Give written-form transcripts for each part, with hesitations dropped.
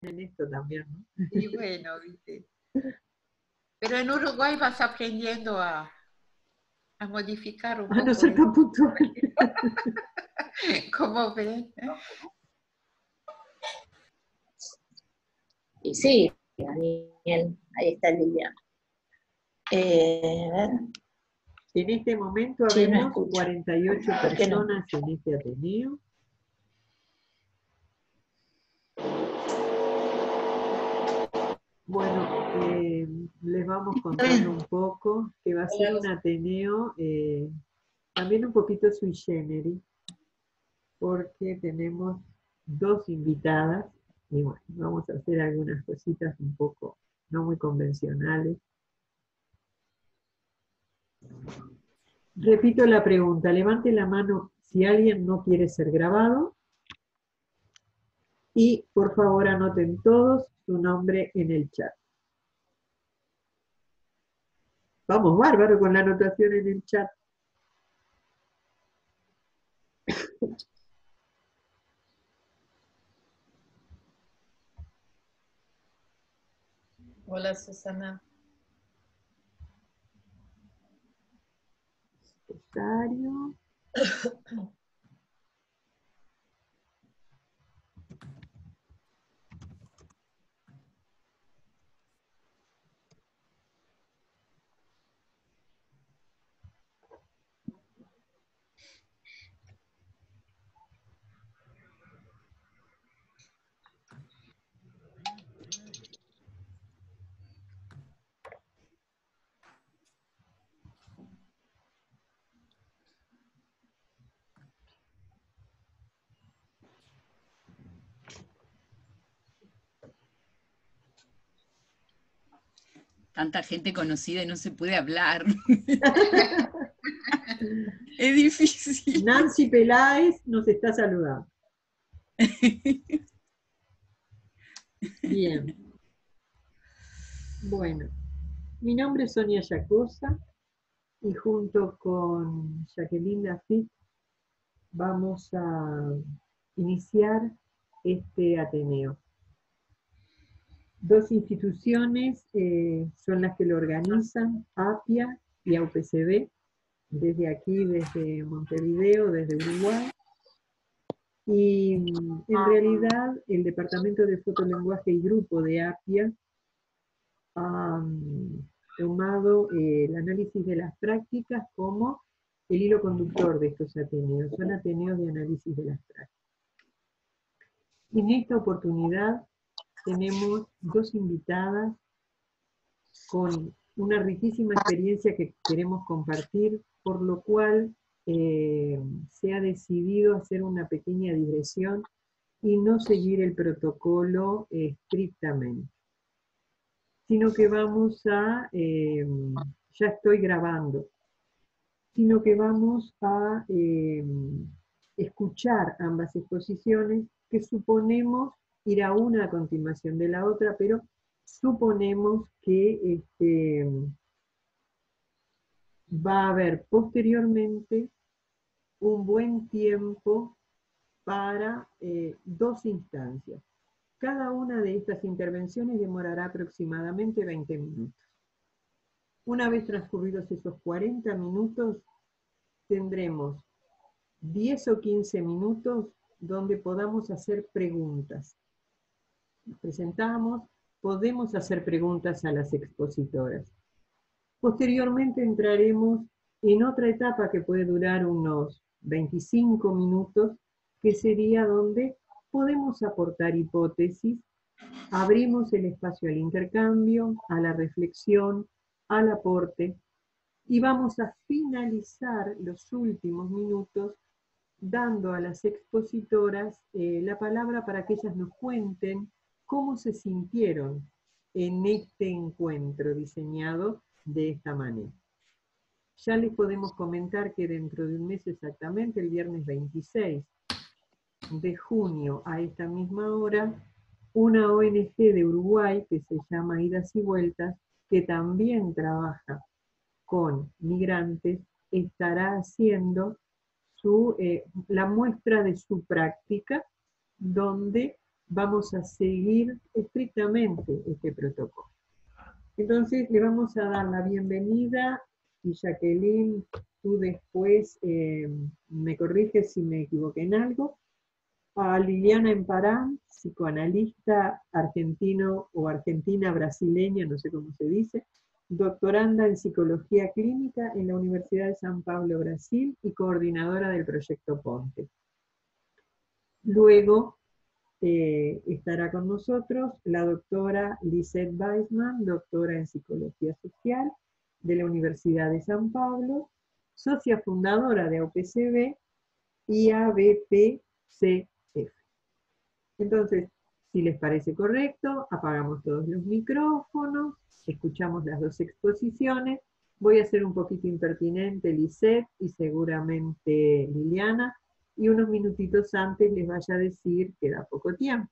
en esto también, ¿no? Y bueno, ¿viste? Pero en Uruguay vas aprendiendo a modificar un Ah, no poco ser tan puntual. como ven. Y sí, Daniel, ahí está Liliana. A ver. En este momento Sí, no habemos escucho. 48 ¿Por qué no? personas en este Ateneo. Bueno, les vamos contando un poco que va a ser un Ateneo también un poquito sui generis, porque tenemos dos invitadas y bueno, vamos a hacer algunas cositas un poco no muy convencionales. Repito la pregunta, levante la mano si alguien no quiere ser grabado y por favor anoten todos su nombre en el chat. Vamos, bárbaro con la anotación en el chat. Hola, Susana. Rosario. Tanta gente conocida y no se puede hablar. Es difícil. Nancy Peláez nos está saludando. Bien. Bueno, mi nombre es Sonia Yacosa y junto con Jacqueline Lafitte vamos a iniciar este Ateneo. Dos instituciones son las que lo organizan, APIA y AUPCB, desde aquí, desde Montevideo, desde Uruguay. Y en realidad el Departamento de Fotolenguaje y Grupo de APIA ha tomado el análisis de las prácticas como el hilo conductor de estos Ateneos. Son Ateneos de análisis de las prácticas. En esta oportunidad tenemos dos invitadas con una riquísima experiencia que queremos compartir, por lo cual se ha decidido hacer una pequeña digresión y no seguir el protocolo estrictamente, sino que vamos a, ya estoy grabando, sino que vamos a escuchar ambas exposiciones que suponemos irá una a continuación de la otra, pero suponemos que va a haber posteriormente un buen tiempo para dos instancias. Cada una de estas intervenciones demorará aproximadamente 20 minutos. Una vez transcurridos esos 40 minutos, tendremos 10 o 15 minutos donde podamos hacer preguntas. Nos presentamos, podemos hacer preguntas a las expositoras. Posteriormente entraremos en otra etapa que puede durar unos 25 minutos, que sería donde podemos aportar hipótesis, abrimos el espacio al intercambio, a la reflexión, al aporte, y vamos a finalizar los últimos minutos dando a las expositoras la palabra para que ellas nos cuenten cómo se sintieron en este encuentro diseñado de esta manera. Ya les podemos comentar que dentro de un mes exactamente, el viernes 26 de junio a esta misma hora, una ONG de Uruguay que se llama Idas y Vueltas, que también trabaja con migrantes, estará haciendo la muestra de su práctica, donde vamos a seguir estrictamente este protocolo. Entonces le vamos a dar la bienvenida y Jacqueline, tú después me corriges si me equivoqué en algo, a Liliana Emparán, psicoanalista argentino o argentina brasileña, no sé cómo se dice, doctoranda en psicología clínica en la Universidad de San Pablo, Brasil, y coordinadora del proyecto Ponte. Luego estará con nosotros la doctora Lisette Weisman, doctora en psicología social de la Universidad de San Pablo, socia fundadora de AUPCB y ABPCF. Entonces, si les parece correcto, apagamos todos los micrófonos, escuchamos las dos exposiciones. Voy a ser un poquito impertinente, Lisette, y seguramente Liliana, y unos minutitos antes les vaya a decir que da poco tiempo.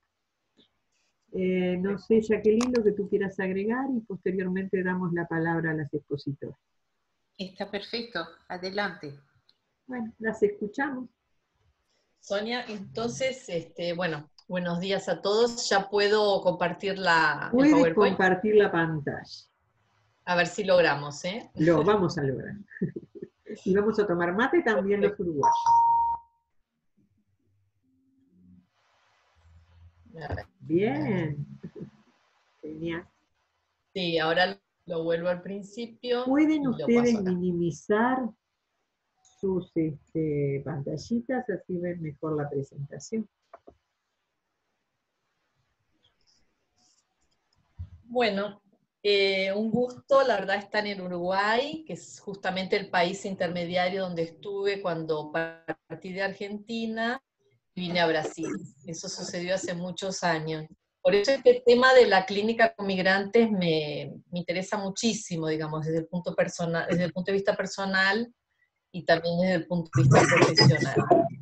No sé, Jacqueline, lo que tú quieras agregar, y posteriormente damos la palabra a las expositoras. Está perfecto, adelante. Bueno, las escuchamos. Sonia, entonces, bueno, buenos días a todos. Ya puedo compartir el Puedes PowerPoint. compartir la pantalla. A ver si logramos, ¿eh? Lo vamos a lograr. Y vamos a tomar mate también los uruguayos. A ver. Bien. Genial. Sí, ahora lo vuelvo al principio. ¿Pueden y lo ustedes paso acá. minimizar sus pantallitas? Así ven mejor la presentación. Bueno, un gusto, la verdad, estar en Uruguay, que es justamente el país intermediario donde estuve cuando partí de Argentina y vine a Brasil. Eso sucedió hace muchos años. Por eso este tema de la clínica con migrantes me interesa muchísimo, digamos, desde el punto personal, desde el punto de vista personal y también desde el punto de vista profesional.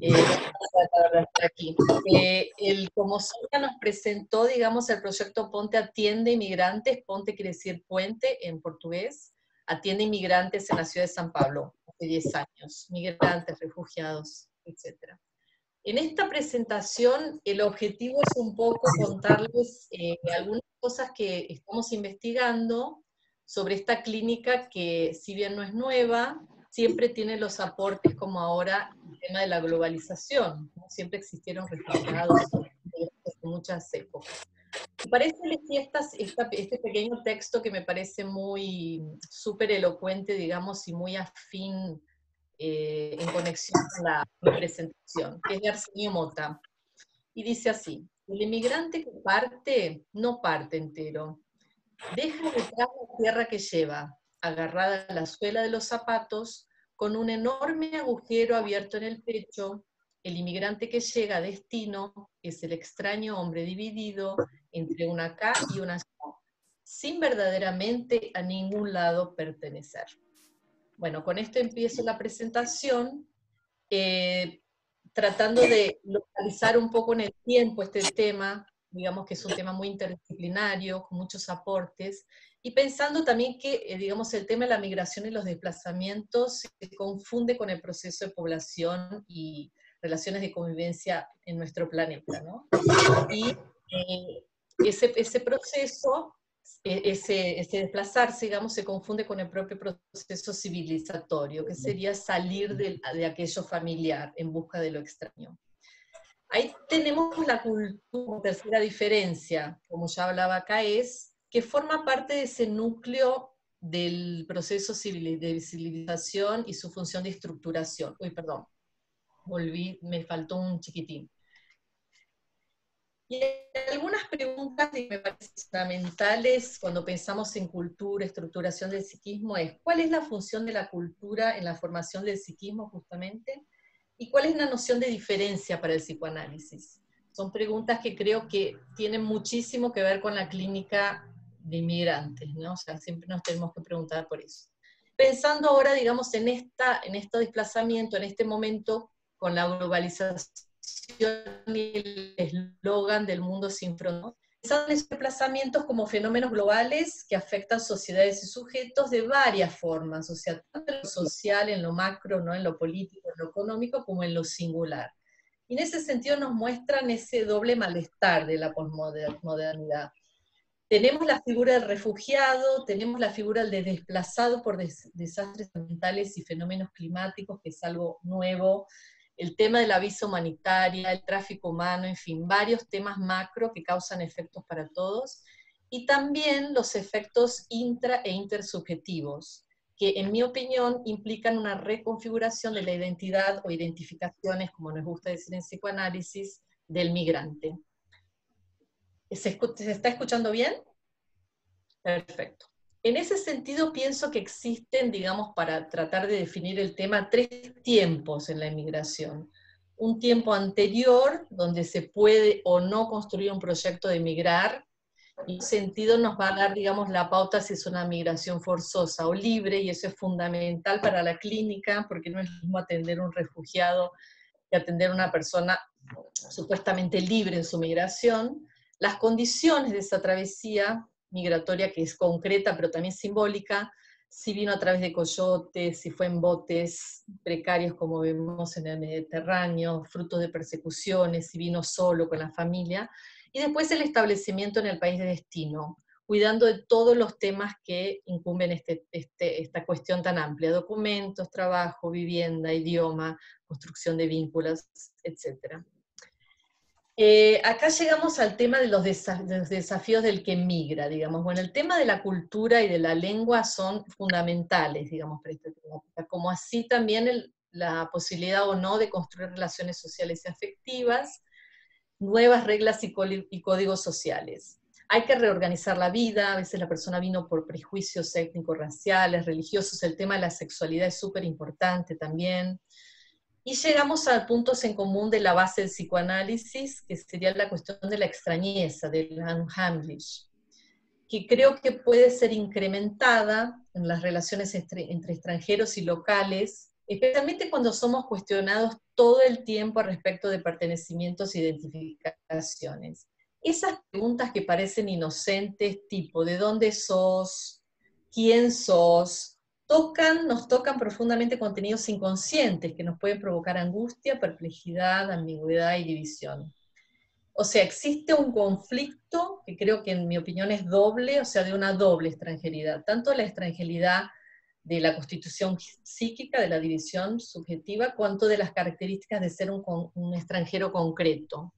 La verdad, estar aquí. Como Sonia nos presentó, digamos, el proyecto Ponte atiende inmigrantes, Ponte quiere decir puente en portugués, atiende inmigrantes en la ciudad de San Pablo, hace 10 años, migrantes, refugiados, etc. En esta presentación, el objetivo es un poco contarles algunas cosas que estamos investigando sobre esta clínica que, si bien no es nueva, siempre tiene los aportes como ahora el tema de la globalización, ¿no? Siempre existieron refugiados desde muchas épocas. Para eso elegí este pequeño texto que me parece muy súper elocuente, digamos, y muy afín en conexión con la presentación, que es de Arsenio Mota. Y dice así: el inmigrante que parte, no parte entero. Deja detrás la tierra que lleva, agarrada a la suela de los zapatos, con un enorme agujero abierto en el pecho. El inmigrante que llega a destino es el extraño hombre dividido entre una acá y una allá, sin verdaderamente a ningún lado pertenecer. Bueno, con esto empiezo la presentación, tratando de localizar un poco en el tiempo este tema, digamos que es un tema muy interdisciplinario, con muchos aportes, y pensando también que, digamos, el tema de la migración y los desplazamientos se confunde con el proceso de población y relaciones de convivencia en nuestro planeta, ¿no? Y ese proceso, ese desplazarse, digamos, se confunde con el propio proceso civilizatorio, que sería salir de aquello familiar en busca de lo extraño. Ahí tenemos la cultura, tercera diferencia, como ya hablaba acá, es que forma parte de ese núcleo del proceso de civilización y su función de estructuración. Uy, perdón, volví, me faltó un chiquitín. Y algunas preguntas que me parecen fundamentales cuando pensamos en cultura, estructuración del psiquismo es: ¿cuál es la función de la cultura en la formación del psiquismo justamente? ¿Y cuál es la noción de diferencia para el psicoanálisis? Son preguntas que creo que tienen muchísimo que ver con la clínica de inmigrantes, ¿no? O sea, siempre nos tenemos que preguntar por eso. Pensando ahora, digamos, en este desplazamiento, en este momento, con la globalización y el eslogan del mundo sin fronteras, pensando en esos desplazamientos como fenómenos globales que afectan sociedades y sujetos de varias formas, o sea, tanto en lo social, en lo macro, ¿no? En lo político, en lo económico, como en lo singular. y en ese sentido nos muestran ese doble malestar de la posmodernidad. Tenemos la figura del refugiado, tenemos la figura del desplazado por desastres ambientales y fenómenos climáticos, que es algo nuevo, el tema de la visa humanitaria, el tráfico humano, en fin, varios temas macro que causan efectos para todos, y también los efectos intra e intersubjetivos, que en mi opinión implican una reconfiguración de la identidad o identificaciones, como nos gusta decir en psicoanálisis, del migrante. ¿Se está escuchando bien? Perfecto. En ese sentido pienso que existen, digamos, para tratar de definir el tema, 3 tiempos en la emigración. Un tiempo anterior, donde se puede o no construir un proyecto de emigrar, y en ese sentido nos va a dar, digamos, la pauta si es una migración forzosa o libre, y eso es fundamental para la clínica, porque no es lo mismo atender a un refugiado que atender a una persona supuestamente libre en su migración. Las condiciones de esa travesía migratoria, que es concreta pero también simbólica, si vino a través de coyotes, si fue en botes precarios como vemos en el Mediterráneo, frutos de persecuciones, si vino solo con la familia, y después el establecimiento en el país de destino, cuidando de todos los temas que incumben esta cuestión tan amplia: documentos, trabajo, vivienda, idioma, construcción de vínculos, etc. Acá llegamos al tema de los desafíos del que migra, digamos. Bueno, el tema de la cultura y de la lengua son fundamentales, digamos, para esta temática, como así también la posibilidad o no de construir relaciones sociales y afectivas, nuevas reglas y códigos sociales. Hay que reorganizar la vida, a veces la persona vino por prejuicios étnicos, raciales, religiosos, el tema de la sexualidad es súper importante también. Y llegamos a puntos en común de la base del psicoanálisis, que sería la cuestión de la extrañeza, del unheimlich, que creo que puede ser incrementada en las relaciones entre extranjeros y locales, especialmente cuando somos cuestionados todo el tiempo al respecto de pertenecimientos e identificaciones. Esas preguntas que parecen inocentes, tipo ¿de dónde sos? ¿Quién sos? Nos tocan profundamente contenidos inconscientes que nos pueden provocar angustia, perplejidad, ambigüedad y división. O sea, existe un conflicto que creo que en mi opinión es doble, o sea, de una doble extranjeridad, tanto la extranjeridad de la constitución psíquica, de la división subjetiva, cuanto de las características de ser un extranjero concreto.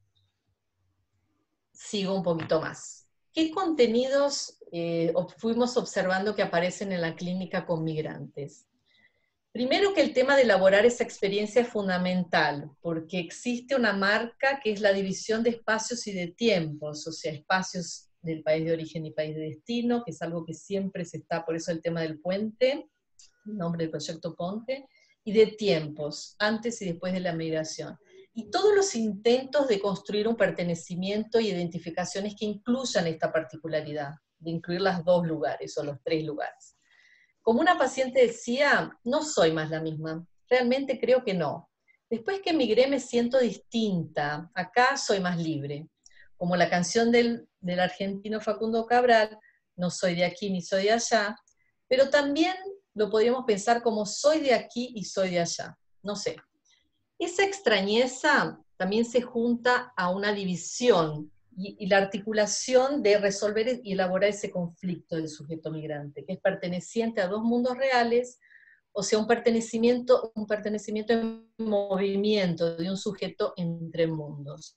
Sigo un poquito más. ¿Qué contenidos fuimos observando que aparecen en la clínica con migrantes? Primero, que el tema de elaborar esa experiencia es fundamental, porque existe una marca que es la división de espacios y de tiempos, o sea, espacios del país de origen y país de destino, que es algo que siempre se está, por eso el tema del puente, el nombre del proyecto Ponte, y de tiempos, antes y después de la migración. Y todos los intentos de construir un pertenecimiento y identificaciones que incluyan esta particularidad, de incluir los 2 lugares o los 3 lugares. Como una paciente decía, no soy más la misma, realmente creo que no. Después que emigré me siento distinta, acá soy más libre. Como la canción del argentino Facundo Cabral, no soy de aquí ni soy de allá, pero también lo podríamos pensar como soy de aquí y soy de allá, no sé. Esa extrañeza también se junta a una división y la articulación de resolver y elaborar ese conflicto del sujeto migrante, que es perteneciente a 2 mundos reales, o sea, un pertenecimiento en movimiento de un sujeto entre mundos.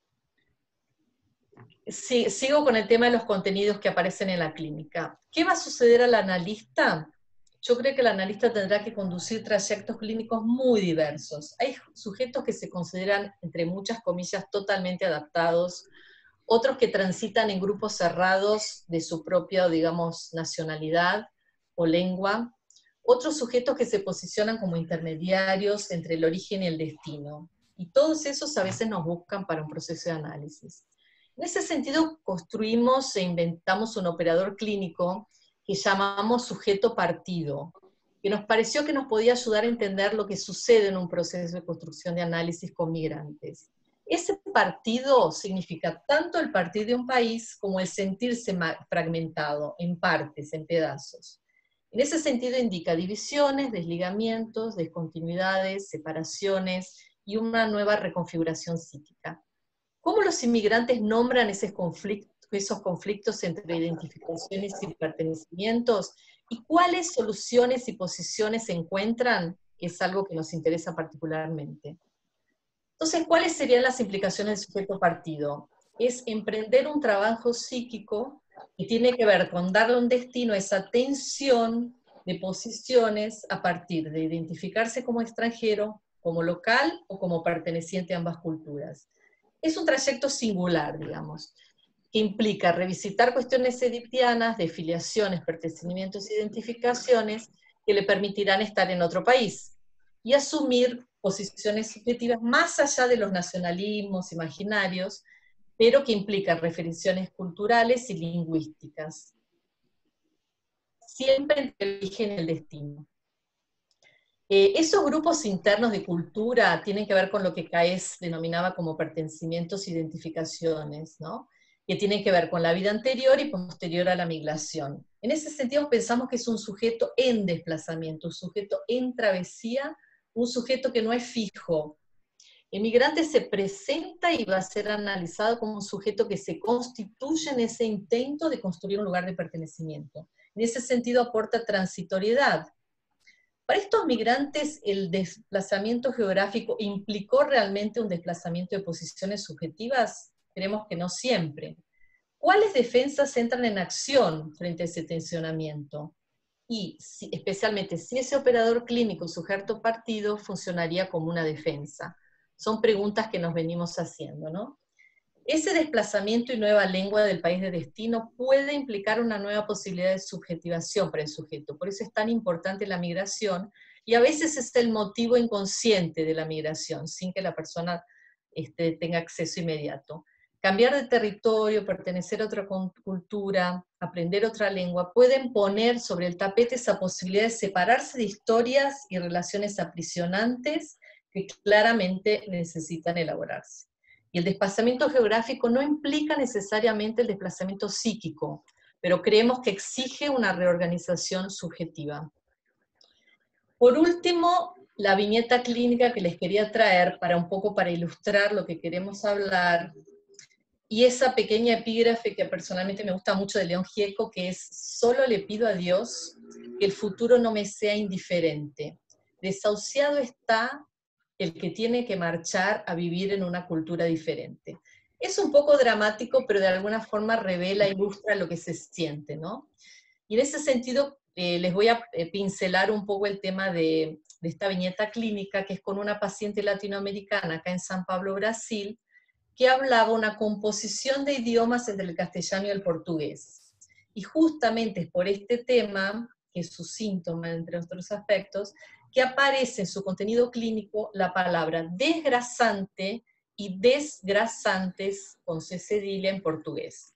Sí, sigo con el tema de los contenidos que aparecen en la clínica. ¿Qué va a suceder al analista? Yo creo que el analista tendrá que conducir trayectos clínicos muy diversos. Hay sujetos que se consideran, entre muchas comillas, totalmente adaptados, otros que transitan en grupos cerrados de su propia, digamos, nacionalidad o lengua, otros sujetos que se posicionan como intermediarios entre el origen y el destino. Y todos esos a veces nos buscan para un proceso de análisis. En ese sentido, construimos e inventamos un operador clínico que llamamos sujeto partido, que nos pareció que nos podía ayudar a entender lo que sucede en un proceso de construcción de análisis con migrantes. Ese partido significa tanto el partir de un país como el sentirse fragmentado, en partes, en pedazos. En ese sentido indica divisiones, desligamientos, descontinuidades, separaciones, y una nueva reconfiguración psíquica. ¿Cómo los inmigrantes nombran esos conflictos entre identificaciones y pertenecimientos? ¿Y cuáles soluciones y posiciones se encuentran? Que es algo que nos interesa particularmente. Entonces, ¿cuáles serían las implicaciones del sujeto partido? Es emprender un trabajo psíquico que tiene que ver con darle un destino a esa tensión de posiciones a partir de identificarse como extranjero, como local o como perteneciente a ambas culturas. Es un trayecto singular, digamos, que implica revisitar cuestiones ediptianas de filiaciones, pertenecimientos e identificaciones que le permitirán estar en otro país y asumir posiciones subjetivas más allá de los nacionalismos imaginarios, pero que implican referencias culturales y lingüísticas. Siempre eligen el destino. Esos grupos internos de cultura tienen que ver con lo que Caes denominaba como pertenecimientos e identificaciones, ¿no? Que tienen que ver con la vida anterior y posterior a la migración. En ese sentido pensamos que es un sujeto en desplazamiento, un sujeto en travesía, un sujeto que no es fijo. El migrante se presenta y va a ser analizado como un sujeto que se constituye en ese intento de construir un lugar de pertenecimiento. En ese sentido aporta transitoriedad. Para estos migrantes, el desplazamiento geográfico implicó realmente un desplazamiento de posiciones subjetivas. Creemos que no siempre. ¿Cuáles defensas entran en acción frente a ese tensionamiento? Y especialmente si ese operador clínico sujeto partido funcionaría como una defensa. Son preguntas que nos venimos haciendo, ¿no? Ese desplazamiento y nueva lengua del país de destino puede implicar una nueva posibilidad de subjetivación para el sujeto. Por eso es tan importante la migración, y a veces es el motivo inconsciente de la migración, sin que la persona tenga acceso inmediato. Cambiar de territorio, pertenecer a otra cultura, aprender otra lengua, pueden poner sobre el tapete esa posibilidad de separarse de historias y relaciones aprisionantes que claramente necesitan elaborarse. Y el desplazamiento geográfico no implica necesariamente el desplazamiento psíquico, pero creemos que exige una reorganización subjetiva. Por último, la viñeta clínica que les quería traer para ilustrar lo que queremos hablar, y esa pequeña epígrafe que personalmente me gusta mucho de León Gieco, que es: solo le pido a Dios que el futuro no me sea indiferente. Desahuciado está el que tiene que marchar a vivir en una cultura diferente. Es un poco dramático, pero de alguna forma revela, ilustra lo que se siente, ¿no? Y en ese sentido, les voy a pincelar un poco el tema de esta viñeta clínica, que es con una paciente latinoamericana acá en San Pablo, Brasil, que hablaba una composición de idiomas entre el castellano y el portugués. Y justamente es por este tema, que es su síntoma, entre otros aspectos, que aparece en su contenido clínico la palabra desgrasante y desgrasantes con C cedilia en portugués.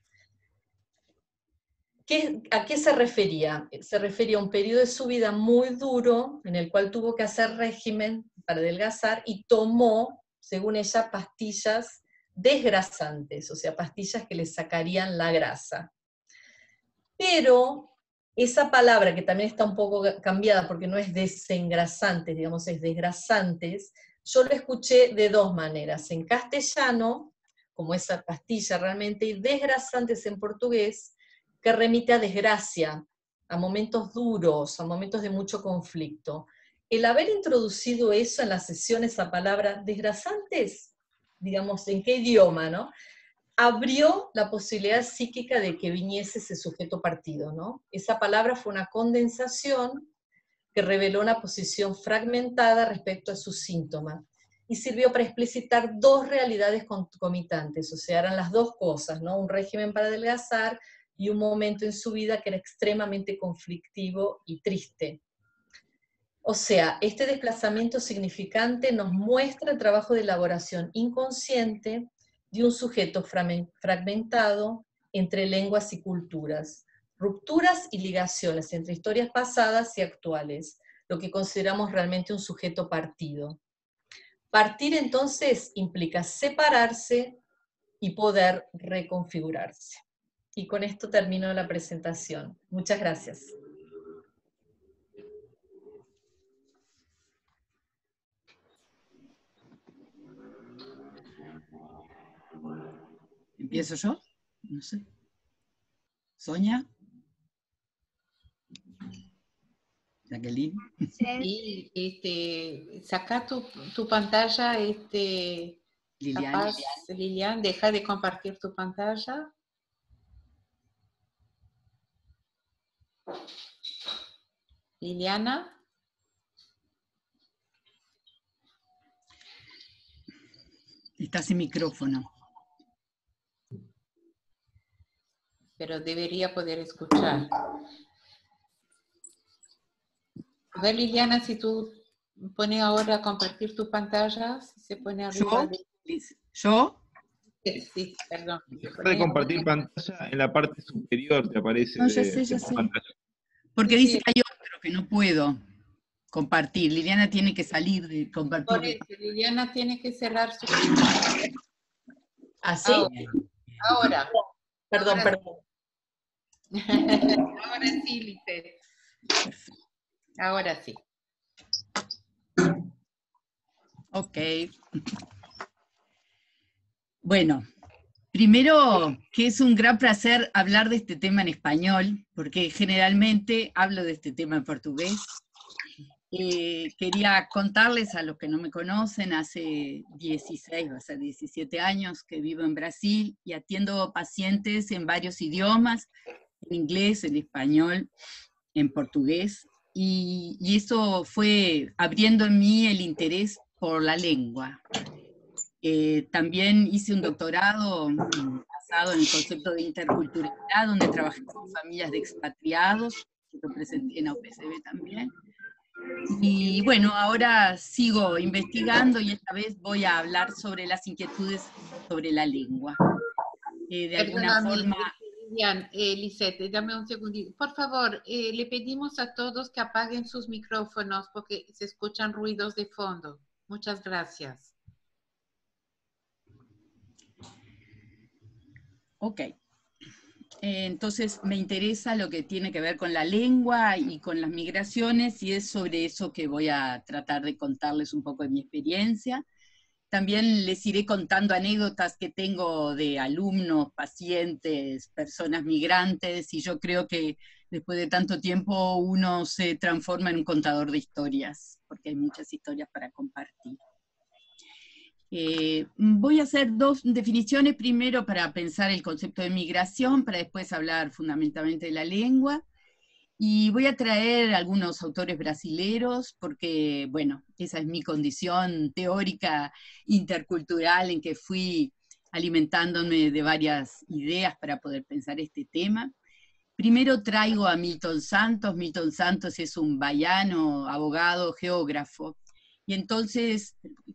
¿A qué se refería? Se refería a un periodo de su vida muy duro, en el cual tuvo que hacer régimen para adelgazar, y tomó, según ella, pastillas desgrasantes, o sea, pastillas que le sacarían la grasa. Pero esa palabra, que también está un poco cambiada porque no es desengrasantes, digamos, es desgrasantes, yo lo escuché de dos maneras: en castellano, como esa pastilla realmente, y desgrasantes en portugués, que remite a desgracia, a momentos duros, a momentos de mucho conflicto. El haber introducido eso en la sesión, esa palabra desgrasantes, digamos, ¿en qué idioma, no? Abrió la posibilidad psíquica de que viniese ese sujeto partido, ¿no? Esa palabra fue una condensación que reveló una posición fragmentada respecto a sus síntomas, y sirvió para explicitar dos realidades concomitantes, o sea, eran las dos cosas, ¿no? Un régimen para adelgazar y un momento en su vida que era extremadamente conflictivo y triste. O sea, este desplazamiento significante nos muestra el trabajo de elaboración inconsciente de un sujeto fragmentado entre lenguas y culturas, rupturas y ligaciones entre historias pasadas y actuales, lo que consideramos realmente un sujeto partido. Partir entonces implica separarse y poder reconfigurarse. Y con esto termino la presentación. Muchas gracias. ¿Empiezo yo? No sé. ¿Sonia? ¿Jacqueline? Y saca tu pantalla, Liliana. capaz, Lilian, deja de compartir tu pantalla. Liliana. Está sin micrófono. Pero debería poder escuchar. A ver, Liliana, si tú pones ahora a compartir tu pantalla, si se pone arriba de... ¿Yo? Sí, perdón. Dejar de compartir pantalla, en la parte superior te aparece No, ya sé. pantalla. Porque Sí, dice que hay otro que no puedo compartir. Liliana tiene que salir de por compartir. eso, Liliana tiene que cerrar su... ¿Así? Ahora. Perdón. Ahora sí, Lisette. Ahora sí. Ok. Bueno, primero que es un gran placer hablar de este tema en español, porque generalmente hablo de este tema en portugués. Quería contarles a los que no me conocen, hace 16, va a ser 17 años que vivo en Brasil y atiendo pacientes en varios idiomas, en inglés, en español, en portugués, y eso fue abriendo en mí el interés por la lengua. También hice un doctorado basado en el concepto de interculturalidad, donde trabajé con familias de expatriados, que lo presenté en AUPCB también. Y bueno, ahora sigo investigando y esta vez voy a hablar sobre las inquietudes sobre la lengua. De alguna forma... Lilian, Lisette, dame un segundito. Por favor, le pedimos a todos que apaguen sus micrófonos porque se escuchan ruidos de fondo. Muchas gracias. Ok. Entonces me interesa lo que tiene que ver con la lengua y con las migraciones, y es sobre eso que voy a tratar de contarles un poco de mi experiencia. También les iré contando anécdotas que tengo de alumnos, pacientes, personas migrantes, y yo creo que después de tanto tiempo uno se transforma en un contador de historias, porque hay muchas historias para compartir. Voy a hacer dos definiciones, primero para pensar el concepto de migración, para después hablar fundamentalmente de la lengua, y voy a traer algunos autores brasileros, porque, bueno, esa es mi condición teórica intercultural en que fui alimentándome de varias ideas para poder pensar este tema. Primero traigo a Milton Santos. Milton Santos es un baiano, abogado, geógrafo, y entonces...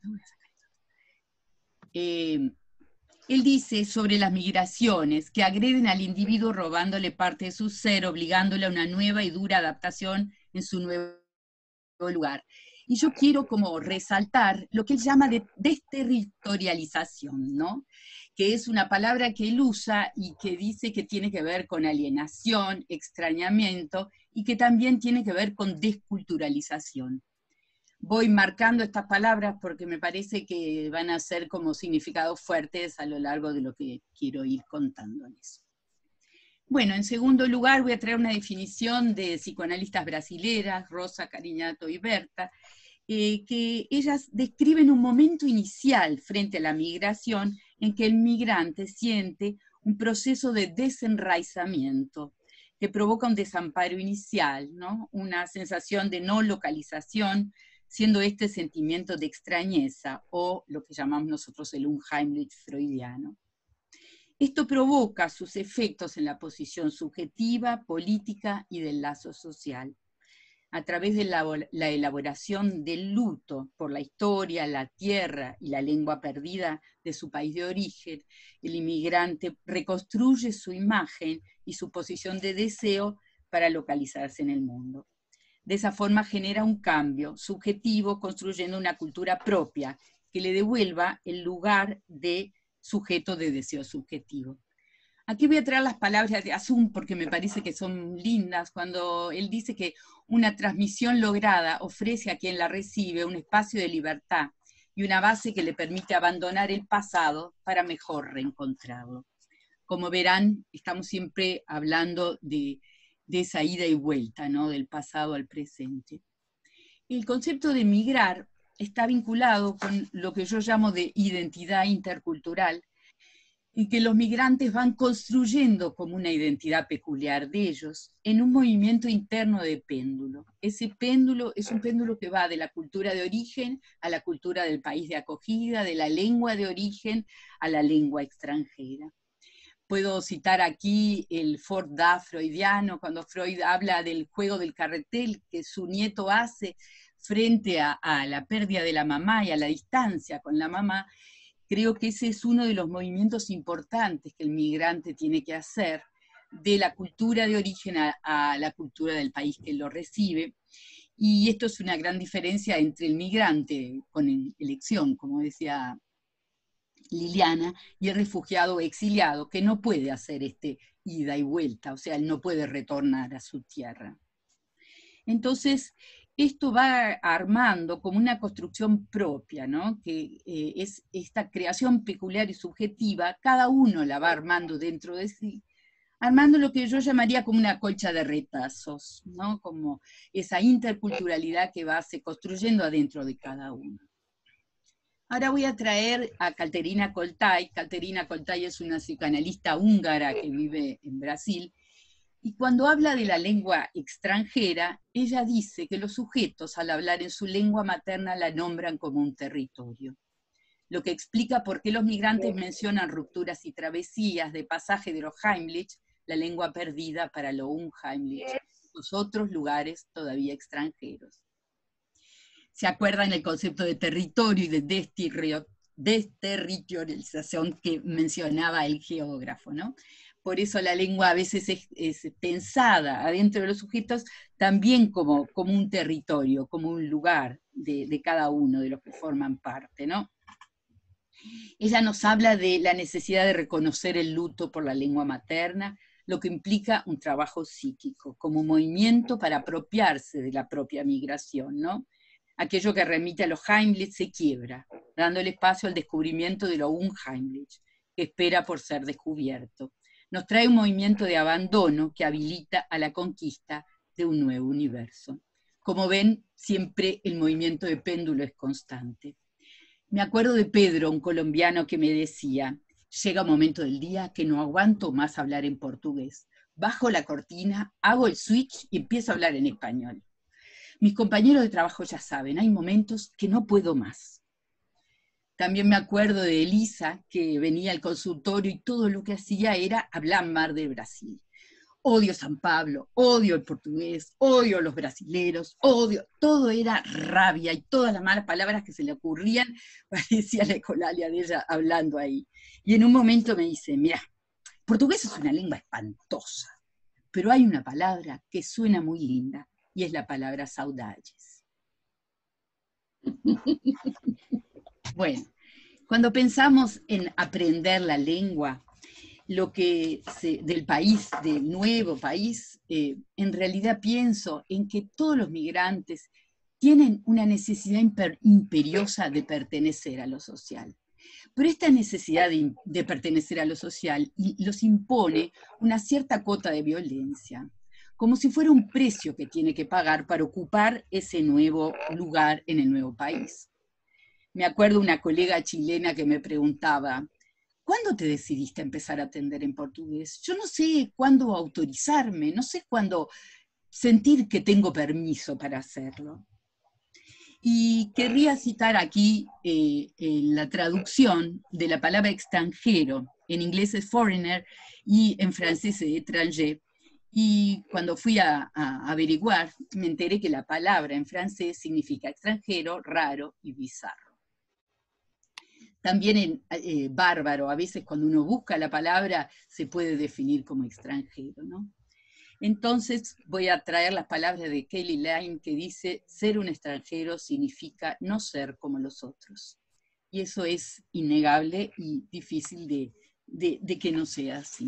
él dice sobre las migraciones que agreden al individuo robándole parte de su ser, obligándole a una nueva y dura adaptación en su nuevo lugar. Y yo quiero como resaltar lo que él llama de desterritorialización, ¿no? Que es una palabra que él usa y que dice que tiene que ver con alienación, extrañamiento, y que también tiene que ver con desculturalización. Voy marcando estas palabras porque me parece que van a ser como significados fuertes a lo largo de lo que quiero ir contándoles. Bueno, en segundo lugar voy a traer una definición de psicoanalistas brasileras, Rosa, Cariñato y Berta, que ellas describen un momento inicial frente a la migración en que el migrante siente un proceso de desenraizamiento que provoca un desamparo inicial, ¿no? Una sensación de no localización, siendo este sentimiento de extrañeza, o lo que llamamos nosotros el Unheimlich freudiano. Esto provoca sus efectos en la posición subjetiva, política y del lazo social. A través de la elaboración del luto por la historia, la tierra y la lengua perdida de su país de origen, el inmigrante reconstruye su imagen y su posición de deseo para localizarse en el mundo. De esa forma genera un cambio subjetivo, construyendo una cultura propia que le devuelva el lugar de sujeto de deseo subjetivo. Aquí voy a traer las palabras de Azum porque me parece que son lindas, cuando él dice que una transmisión lograda ofrece a quien la recibe un espacio de libertad y una base que le permite abandonar el pasado para mejor reencontrarlo. Como verán, estamos siempre hablando de esa ida y vuelta, ¿no? Del pasado al presente. El concepto de migrar está vinculado con lo que yo llamo de identidad intercultural, y que los migrantes van construyendo como una identidad peculiar de ellos en un movimiento interno de péndulo. Ese péndulo es un péndulo que va de la cultura de origen a la cultura del país de acogida, de la lengua de origen a la lengua extranjera. Puedo citar aquí el Fordá freudiano, cuando Freud habla del juego del carretel que su nieto hace frente a la pérdida de la mamá y a la distancia con la mamá. Creo que ese es uno de los movimientos importantes que el migrante tiene que hacer, de la cultura de origen a la cultura del país que lo recibe. Y esto es una gran diferencia entre el migrante con elección, como decía Liliana, y el refugiado o exiliado, que no puede hacer este ida y vuelta, o sea, él no puede retornar a su tierra. Entonces, esto va armando como una construcción propia, ¿no? Que es esta creación peculiar y subjetiva, cada uno la va armando dentro de sí, armando lo que yo llamaría como una colcha de retazos, ¿no? Como esa interculturalidad que va se construyendo adentro de cada uno. Ahora voy a traer a Katerina Koltai. Katerina Koltai es una psicoanalista húngara que vive en Brasil, y cuando habla de la lengua extranjera, ella dice que los sujetos al hablar en su lengua materna la nombran como un territorio, lo que explica por qué los migrantes mencionan rupturas y travesías de pasaje de los Heimlich, la lengua perdida para lo Unheimlich, los otros lugares todavía extranjeros. ¿Se acuerdan el concepto de territorio y de desterritorialización que mencionaba el geógrafo, ¿no? Por eso la lengua a veces es pensada adentro de los sujetos también como un territorio, como un lugar de cada uno de los que forman parte, ¿no? Ella nos habla de la necesidad de reconocer el luto por la lengua materna, lo que implica un trabajo psíquico, como un movimiento para apropiarse de la propia migración, ¿no? Aquello que remite a los Heimlich se quiebra, dándole espacio al descubrimiento de lo Unheimlich, que espera por ser descubierto. Nos trae un movimiento de abandono que habilita a la conquista de un nuevo universo. Como ven, siempre el movimiento de péndulo es constante. Me acuerdo de Pedro, un colombiano, que me decía: llega un momento del día que no aguanto más hablar en portugués. Bajo la cortina, hago el switch y empiezo a hablar en español. Mis compañeros de trabajo ya saben, hay momentos que no puedo más. También me acuerdo de Elisa, que venía al consultorio y todo lo que hacía era hablar mal de Brasil. Odio San Pablo, odio el portugués, odio a los brasileros, odio, todo era rabia y todas las malas palabras que se le ocurrían, parecía la ecolalia de ella hablando ahí. Y en un momento me dice: mira, portugués es una lengua espantosa, pero hay una palabra que suena muy linda, y es la palabra saudades. Bueno, cuando pensamos en aprender la lengua, del país, del nuevo país, en realidad pienso en que todos los migrantes tienen una necesidad imperiosa de pertenecer a lo social. Pero esta necesidad de pertenecer a lo social los impone una cierta cuota de violencia, como si fuera un precio que tiene que pagar para ocupar ese nuevo lugar en el nuevo país. Me acuerdo una colega chilena que me preguntaba: ¿cuándo te decidiste a empezar a atender en portugués? Yo no sé cuándo autorizarme, no sé cuándo sentir que tengo permiso para hacerlo. Y querría citar aquí la traducción de la palabra extranjero. En inglés es foreigner y en francés es étranger. Y cuando fui a averiguar, me enteré que la palabra en francés significa extranjero, raro y bizarro. También en bárbaro, a veces cuando uno busca la palabra se puede definir como extranjero, ¿no? Entonces voy a traer las palabras de Kelly Lane, que dice: ser un extranjero significa no ser como los otros. Y eso es innegable y difícil de que no sea así.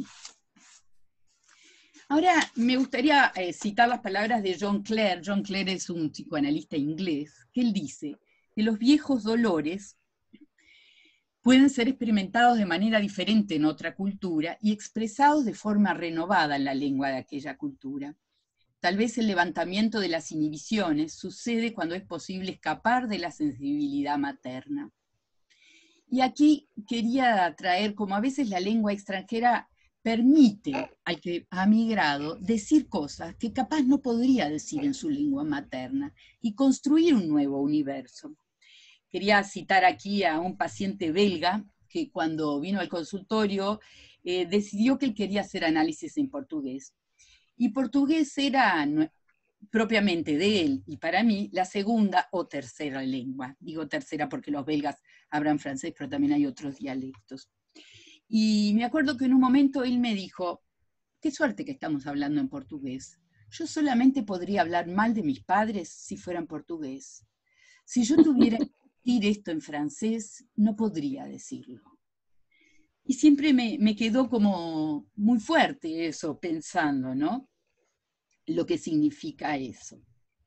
Ahora me gustaría citar las palabras de John Clare. John Clare es un psicoanalista inglés, que él dice que los viejos dolores pueden ser experimentados de manera diferente en otra cultura y expresados de forma renovada en la lengua de aquella cultura. Tal vez el levantamiento de las inhibiciones sucede cuando es posible escapar de la sensibilidad materna. Y aquí quería traer, como a veces la lengua extranjera permite al que ha migrado decir cosas que capaz no podría decir en su lengua materna y construir un nuevo universo. Quería citar aquí a un paciente belga que cuando vino al consultorio decidió que él quería hacer análisis en portugués. Y portugués era propiamente de él y para mí la segunda o tercera lengua. Digo tercera porque los belgas hablan francés, pero también hay otros dialectos. Y me acuerdo que en un momento él me dijo, qué suerte que estamos hablando en portugués. Yo solamente podría hablar mal de mis padres si fueran portugués. Si yo tuviera que decir esto en francés, no podría decirlo. Y siempre me quedó como muy fuerte eso, pensando, ¿no? Lo que significa eso.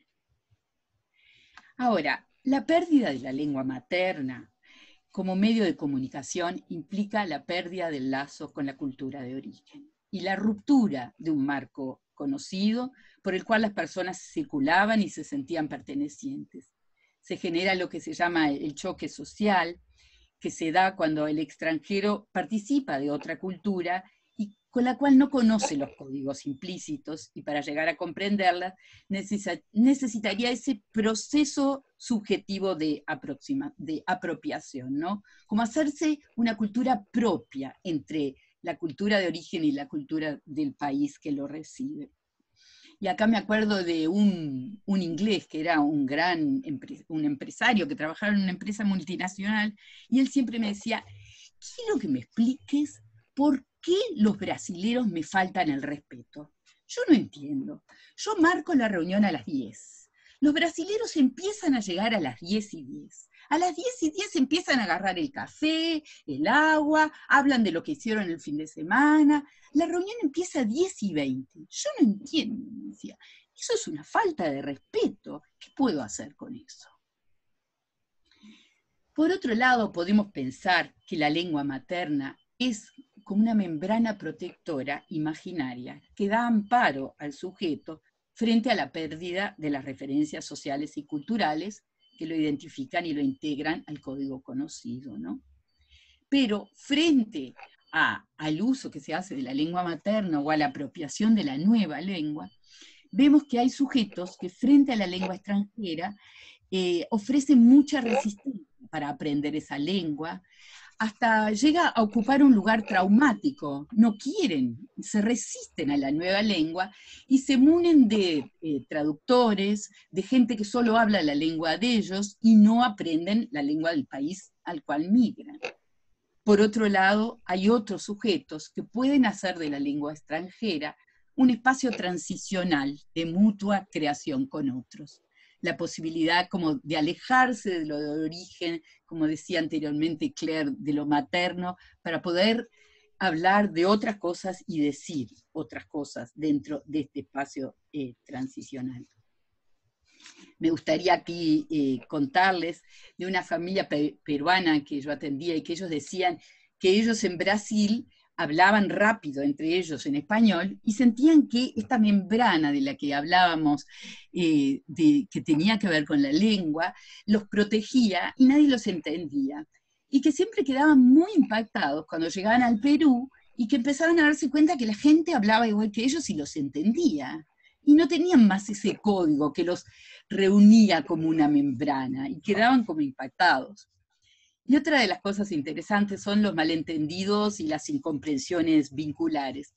Ahora, la pérdida de la lengua materna como medio de comunicación implica la pérdida del lazo con la cultura de origen y la ruptura de un marco conocido por el cual las personas circulaban y se sentían pertenecientes. Se genera lo que se llama el choque social, que se da cuando el extranjero participa de otra cultura y con la cual no conoce los códigos implícitos, y para llegar a comprenderla necesitaría ese proceso subjetivo de apropiación, ¿no? Como hacerse una cultura propia entre la cultura de origen y la cultura del país que lo recibe. Y acá me acuerdo de un inglés que era un empresario que trabajaba en una empresa multinacional, y él siempre me decía, quiero que me expliques por qué los brasileros me faltan el respeto. Yo no entiendo. Yo marco la reunión a las 10. Los brasileros empiezan a llegar a las 10:10. A las 10:10 empiezan a agarrar el café, el agua, hablan de lo que hicieron el fin de semana. La reunión empieza a 10:20. Yo no entiendo, me decía. Eso es una falta de respeto. ¿Qué puedo hacer con eso? Por otro lado, podemos pensar que la lengua materna es como una membrana protectora imaginaria que da amparo al sujeto frente a la pérdida de las referencias sociales y culturales que lo identifican y lo integran al código conocido, ¿no? Pero frente al uso que se hace de la lengua materna o a la apropiación de la nueva lengua, vemos que hay sujetos que frente a la lengua extranjera ofrecen mucha resistencia para aprender esa lengua, hasta llega a ocupar un lugar traumático, no quieren, se resisten a la nueva lengua y se munen de traductores, de gente que solo habla la lengua de ellos y no aprenden la lengua del país al cual migran. Por otro lado, hay otros sujetos que pueden hacer de la lengua extranjera un espacio transicional de mutua creación con otros. La posibilidad como de alejarse de lo de origen, como decía anteriormente Claire, de lo materno, para poder hablar de otras cosas y decir otras cosas dentro de este espacio transicional. Me gustaría aquí contarles de una familia peruana que yo atendía y que ellos decían que ellos en Brasil hablaban rápido entre ellos en español y sentían que esta membrana de la que hablábamos, que tenía que ver con la lengua, los protegía y nadie los entendía. Y que siempre quedaban muy impactados cuando llegaban al Perú y que empezaban a darse cuenta que la gente hablaba igual que ellos y los entendía. Y no tenían más ese código que los reunía como una membrana y quedaban como impactados. Y otra de las cosas interesantes son los malentendidos y las incomprensiones vinculares.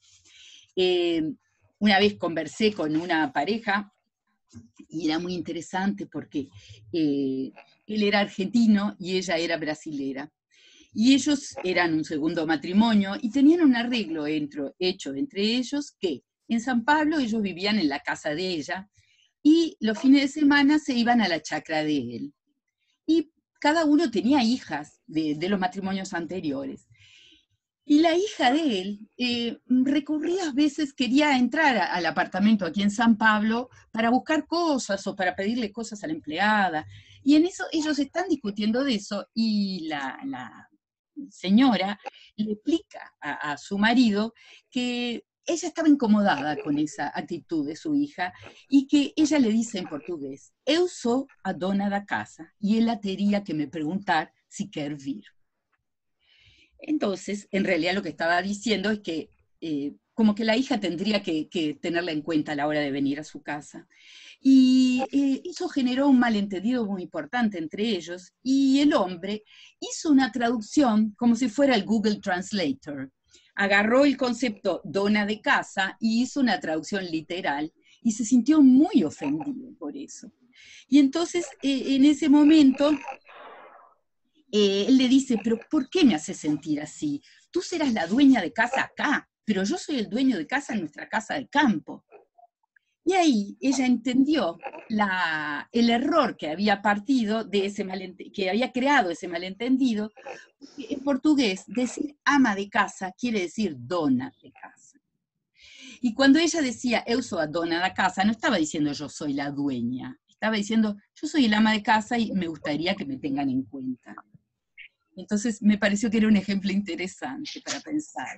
Una vez conversé con una pareja y era muy interesante porque él era argentino y ella era brasilera. Y ellos eran un segundo matrimonio y tenían un arreglo hecho entre ellos que en San Pablo ellos vivían en la casa de ella y los fines de semana se iban a la chacra de él. Y cada uno tenía hijas de los matrimonios anteriores. Y la hija de él recurridas veces quería entrar al apartamento aquí en San Pablo para buscar cosas o para pedirle cosas a la empleada. Y en eso ellos están discutiendo de eso y la señora le explica a su marido que ella estaba incomodada con esa actitud de su hija y que ella le dice en portugués: "Eu sou a dona da casa y ela teria que me preguntar si quer vir". Entonces, en realidad lo que estaba diciendo es que como que la hija tendría que tenerla en cuenta a la hora de venir a su casa. Y eso generó un malentendido muy importante entre ellos, y el hombre hizo una traducción como si fuera el Google Translator. Agarró el concepto dona de casa y hizo una traducción literal, y se sintió muy ofendido por eso. Y entonces, en ese momento, él le dice: "Pero ¿por qué me haces sentir así? Tú serás la dueña de casa acá, pero yo soy el dueño de casa en nuestra casa de campo". Y ahí ella entendió el error que había partido de ese que había creado ese malentendido, porque en portugués decir ama de casa quiere decir dona de casa. Y cuando ella decía eu sou a dona da casa, no estaba diciendo yo soy la dueña, estaba diciendo yo soy el ama de casa y me gustaría que me tengan en cuenta. Entonces me pareció que era un ejemplo interesante para pensar.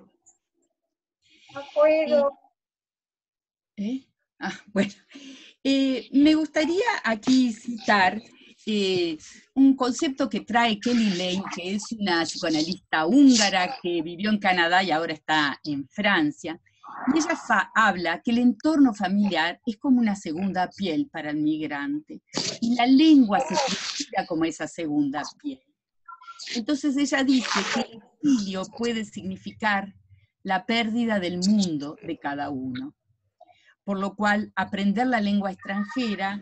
Bueno, me gustaría aquí citar un concepto que trae Kelly Lane, que es una psicoanalista húngara que vivió en Canadá y ahora está en Francia. Y ella habla que el entorno familiar es como una segunda piel para el migrante, y la lengua se presenta como esa segunda piel. Entonces ella dice que el exilio puede significar la pérdida del mundo de cada uno, por lo cual aprender la lengua extranjera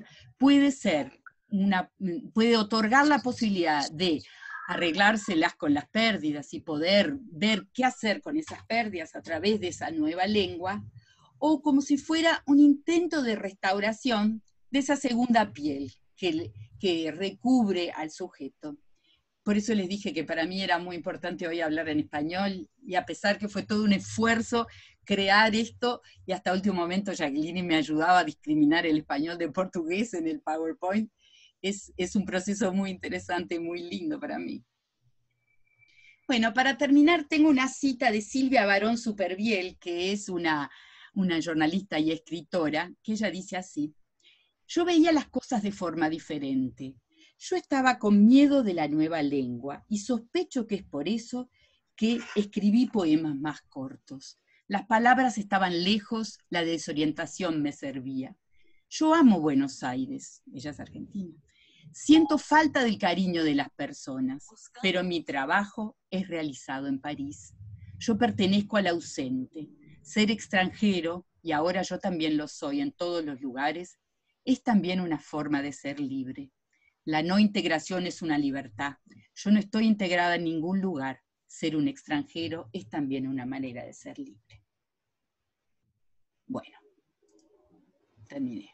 puede otorgar la posibilidad de arreglárselas con las pérdidas y poder ver qué hacer con esas pérdidas a través de esa nueva lengua, o como si fuera un intento de restauración de esa segunda piel que recubre al sujeto. Por eso les dije que para mí era muy importante hoy hablar en español, y a pesar que fue todo un esfuerzo crear esto, y hasta último momento Jacqueline me ayudaba a discriminar el español de portugués en el PowerPoint, es un proceso muy interesante y muy lindo para mí. Bueno, para terminar tengo una cita de Silvia Barón Superviel, que es una jornalista y escritora, que ella dice así: "Yo veía las cosas de forma diferente. Yo estaba con miedo de la nueva lengua y sospecho que es por eso que escribí poemas más cortos. Las palabras estaban lejos, la desorientación me servía. Yo amo Buenos Aires", ella es argentina. "Siento falta del cariño de las personas, pero mi trabajo es realizado en París. Yo pertenezco al ausente. Ser extranjero, y ahora yo también lo soy en todos los lugares, es también una forma de ser libre. La no integración es una libertad. Yo no estoy integrada en ningún lugar. Ser un extranjero es también una manera de ser libre". Bueno, terminé.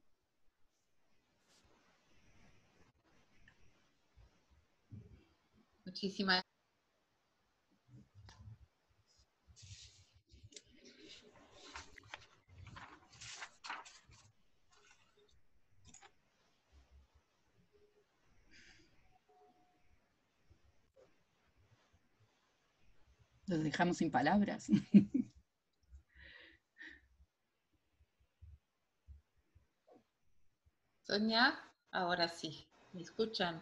Muchísimas Los dejamos sin palabras. Sonia, ahora sí. ¿Me escuchan?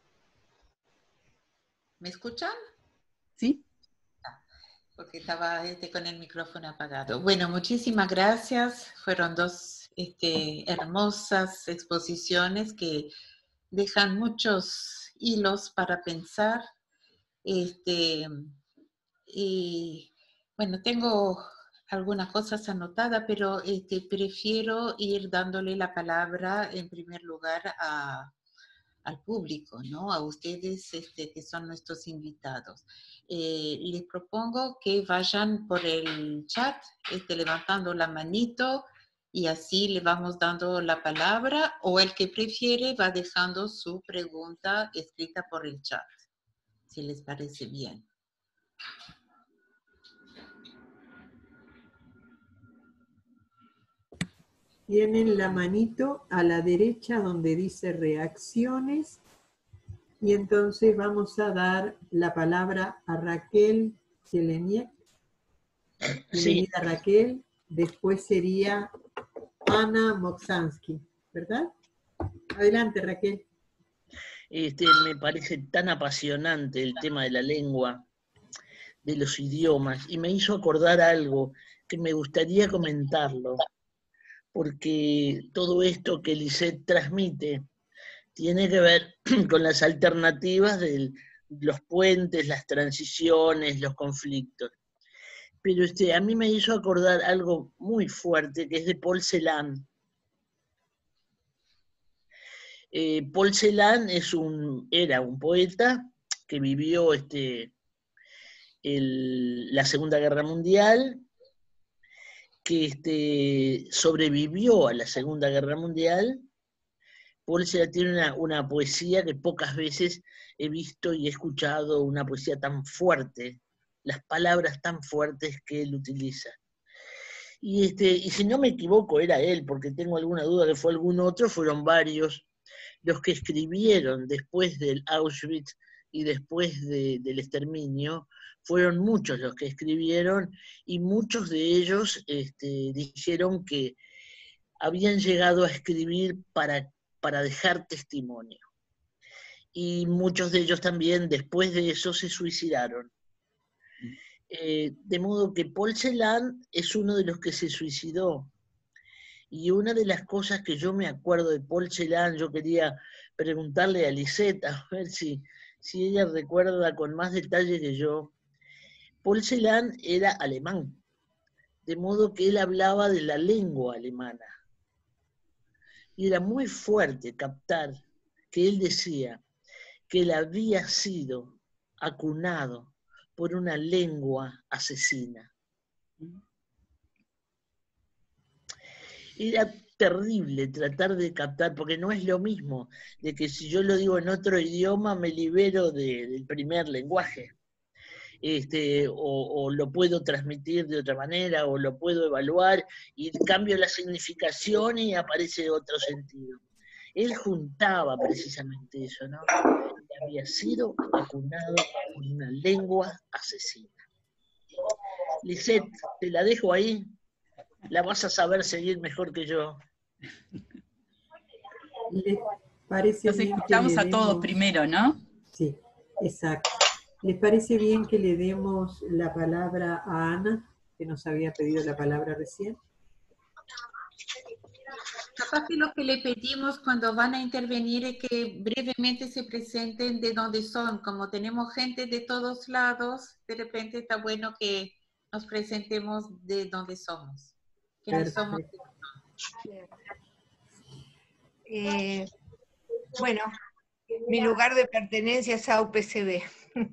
¿Me escuchan? ¿Sí? Porque estaba con el micrófono apagado. Bueno, muchísimas gracias. Fueron dos hermosas exposiciones que dejan muchos hilos para pensar. Y bueno, tengo algunas cosas anotadas, pero prefiero ir dándole la palabra en primer lugar al público, ¿no? A ustedes que son nuestros invitados. Les propongo que vayan por el chat levantando la manito, y así le vamos dando la palabra, o el que prefiere va dejando su pregunta escrita por el chat, si les parece bien. Tienen la manito a la derecha donde dice reacciones, Y entonces vamos a dar la palabra a Raquel Zeleniek. Sí, Bienvenida Raquel. Después sería Ana Moksansky, ¿verdad? Adelante Raquel. me parece tan apasionante el tema de la lengua, de los idiomas, y me hizo acordar algo que me gustaría comentarlo, porque todo esto que Lisette transmite tiene que ver con las alternativas de los puentes, las transiciones, los conflictos. Pero a mí me hizo acordar algo muy fuerte, que es de Paul Celan. Paul Celan era un poeta que vivió la Segunda Guerra Mundial, que sobrevivió a la Segunda Guerra Mundial. Paul Celan tiene una poesía que pocas veces he visto y he escuchado, una poesía tan fuerte, las palabras tan fuertes que él utiliza. Y si no me equivoco era él, porque tengo alguna duda que fue algún otro, fueron varios los que escribieron después del Auschwitz y después del exterminio, fueron muchos los que escribieron, y muchos de ellos dijeron que habían llegado a escribir para dejar testimonio. Y muchos de ellos también después de eso se suicidaron. De modo que Paul Celan es uno de los que se suicidó. Y una de las cosas que yo me acuerdo de Paul Celan, yo quería preguntarle a Lisette, a ver si ella recuerda con más detalle que yo. Paul Celan era alemán, de modo que él hablaba de la lengua alemana. Y era muy fuerte captar que él decía que él había sido acunado por una lengua asesina. Era terrible tratar de captar, porque no es lo mismo de que si yo lo digo en otro idioma me libero del primer lenguaje, o lo puedo transmitir de otra manera, o lo puedo evaluar, y cambio la significación y aparece otro sentido. Él juntaba precisamente eso, ¿no? Que había sido acunado por una lengua asesina. Lisette, te la dejo ahí. La vas a saber seguir mejor que yo. ¿Les parece Los bien escuchamos que a le todos demos... primero, ¿no? Sí, exacto. ¿Les parece bien que le demos la palabra a Ana, que nos había pedido la palabra recién? Capaz que lo que le pedimos cuando van a intervenir es que brevemente se presenten de dónde son. Como tenemos gente de todos lados, de repente está bueno que nos presentemos de dónde somos. ¿Quiénes somos? Bueno, mi lugar de pertenencia es a UPCB.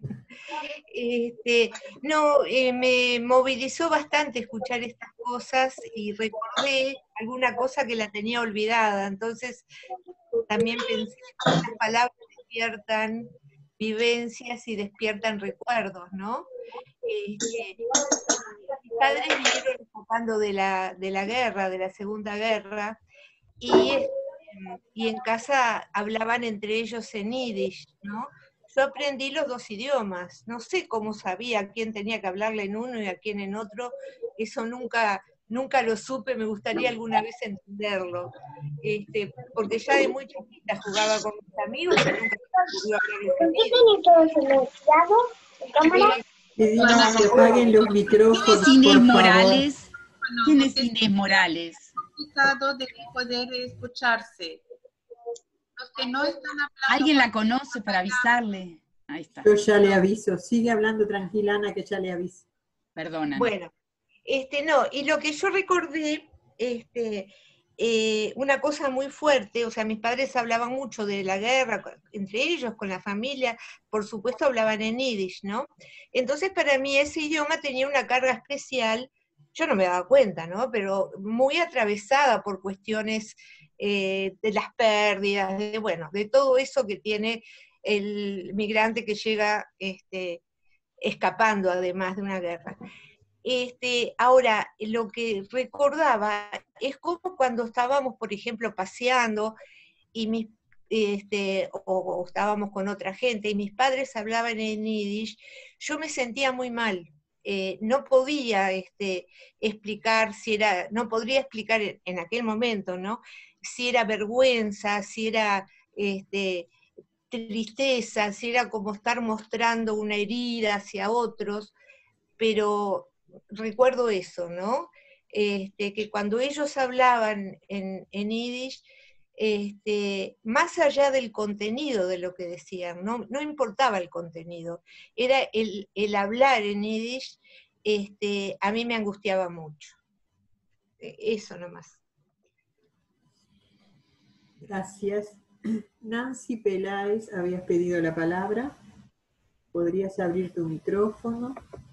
Me movilizó bastante escuchar estas cosas y recordé alguna cosa que la tenía olvidada. Entonces, también pensé que las palabras despiertan vivencias y despiertan recuerdos, ¿no? Mis padres vinieron escapando de la guerra, de la Segunda Guerra, y en casa hablaban entre ellos en yiddish, ¿no? Yo aprendí los dos idiomas, no sé cómo sabía a quién tenía que hablarle en uno y a quién en otro, eso nunca lo supe, me gustaría alguna vez entenderlo, porque ya de muy chiquita jugaba con mis amigos y nunca se me ocurrió hablarles en yiddish. Pedimos que apaguen los micrófonos, ¿Quién es Inés por Morales? Bueno, ¿Quién es porque Inés Morales? complicado de poder escucharse. Los que no están hablando... ¿Alguien la conoce para avisarle? Ahí está. Yo ya le aviso. Sigue hablando tranquila, Ana, que ya le aviso. Perdona. Bueno, no, y lo que yo recordé, una cosa muy fuerte, o sea, mis padres hablaban mucho de la guerra, entre ellos, con la familia, por supuesto hablaban en yiddish, ¿no? Entonces para mí ese idioma tenía una carga especial, yo no me daba cuenta, ¿no? Pero muy atravesada por cuestiones de las pérdidas, de todo eso que tiene el migrante que llega escapando además de una guerra. Ahora, lo que recordaba es como cuando estábamos, por ejemplo, paseando, y mis o estábamos con otra gente, y mis padres hablaban en yiddish, yo me sentía muy mal. No podía explicar si era, no podría explicar en aquel momento, ¿no? Si era vergüenza, si era tristeza, si era como estar mostrando una herida hacia otros, pero recuerdo eso, ¿no? Que cuando ellos hablaban en yiddish, más allá del contenido de lo que decían, no importaba el contenido, era el hablar en yiddish, a mí me angustiaba mucho. Eso nomás. Gracias. Nancy Peláez, habías pedido la palabra. ¿Podrías abrir tu micrófono?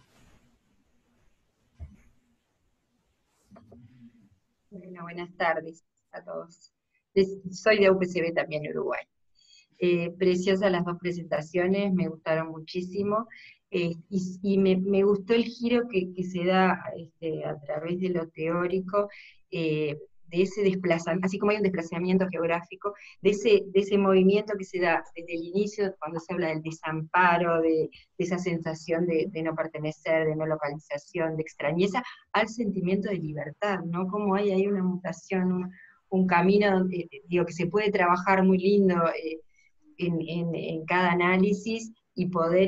Bueno, buenas tardes a todos. Soy de UPCB también, Uruguay. Preciosas las dos presentaciones, me gustaron muchísimo, y me gustó el giro que se da a través de lo teórico, de ese desplazamiento, así como hay un desplazamiento geográfico, de ese movimiento que se da desde el inicio, cuando se habla del desamparo, de esa sensación de no pertenecer, de no localización, de extrañeza, al sentimiento de libertad, ¿no? Como hay una mutación, un camino donde, digo, que se puede trabajar muy lindo en cada análisis, y poder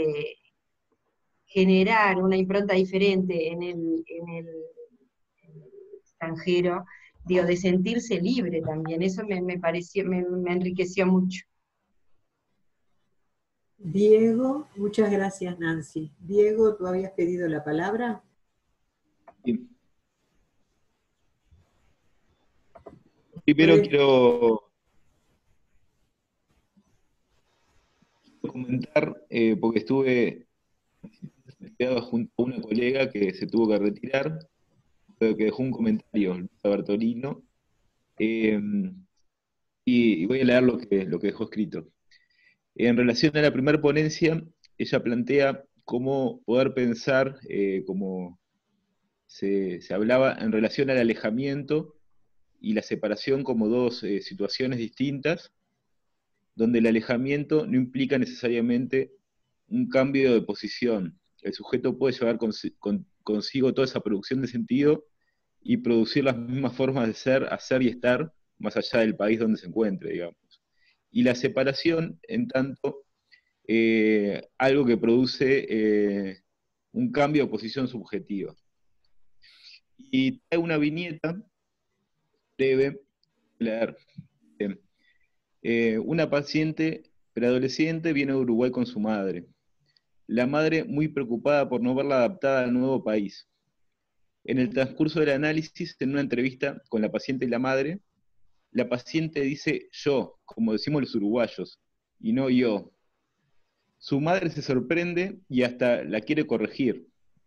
generar una impronta diferente en el extranjero, digo, de sentirse libre también. Eso me pareció, me enriqueció mucho. Diego, muchas gracias, Nancy. Diego, ¿tú habías pedido la palabra? Sí. Primero quiero comentar, porque estuve quedado junto a una colega que se tuvo que retirar, pero que dejó un comentario, Luisa Bertolino, y voy a leer lo que dejó escrito. En relación a la primera ponencia, ella plantea cómo poder pensar, como se hablaba en relación al alejamiento y la separación como dos situaciones distintas, donde el alejamiento no implica necesariamente un cambio de posición. El sujeto puede llevar consigo toda esa producción de sentido y producir las mismas formas de ser, hacer y estar, más allá del país donde se encuentre, digamos. Y la separación, en tanto, algo que produce un cambio de posición subjetiva. Y hay una viñeta breve, leer. Una paciente preadolescente viene a Uruguay con su madre. La madre muy preocupada por no verla adaptada al nuevo país. En el transcurso del análisis, en una entrevista con la paciente y la madre, la paciente dice yo, como decimos los uruguayos, y no yo. Su madre se sorprende y hasta la quiere corregir.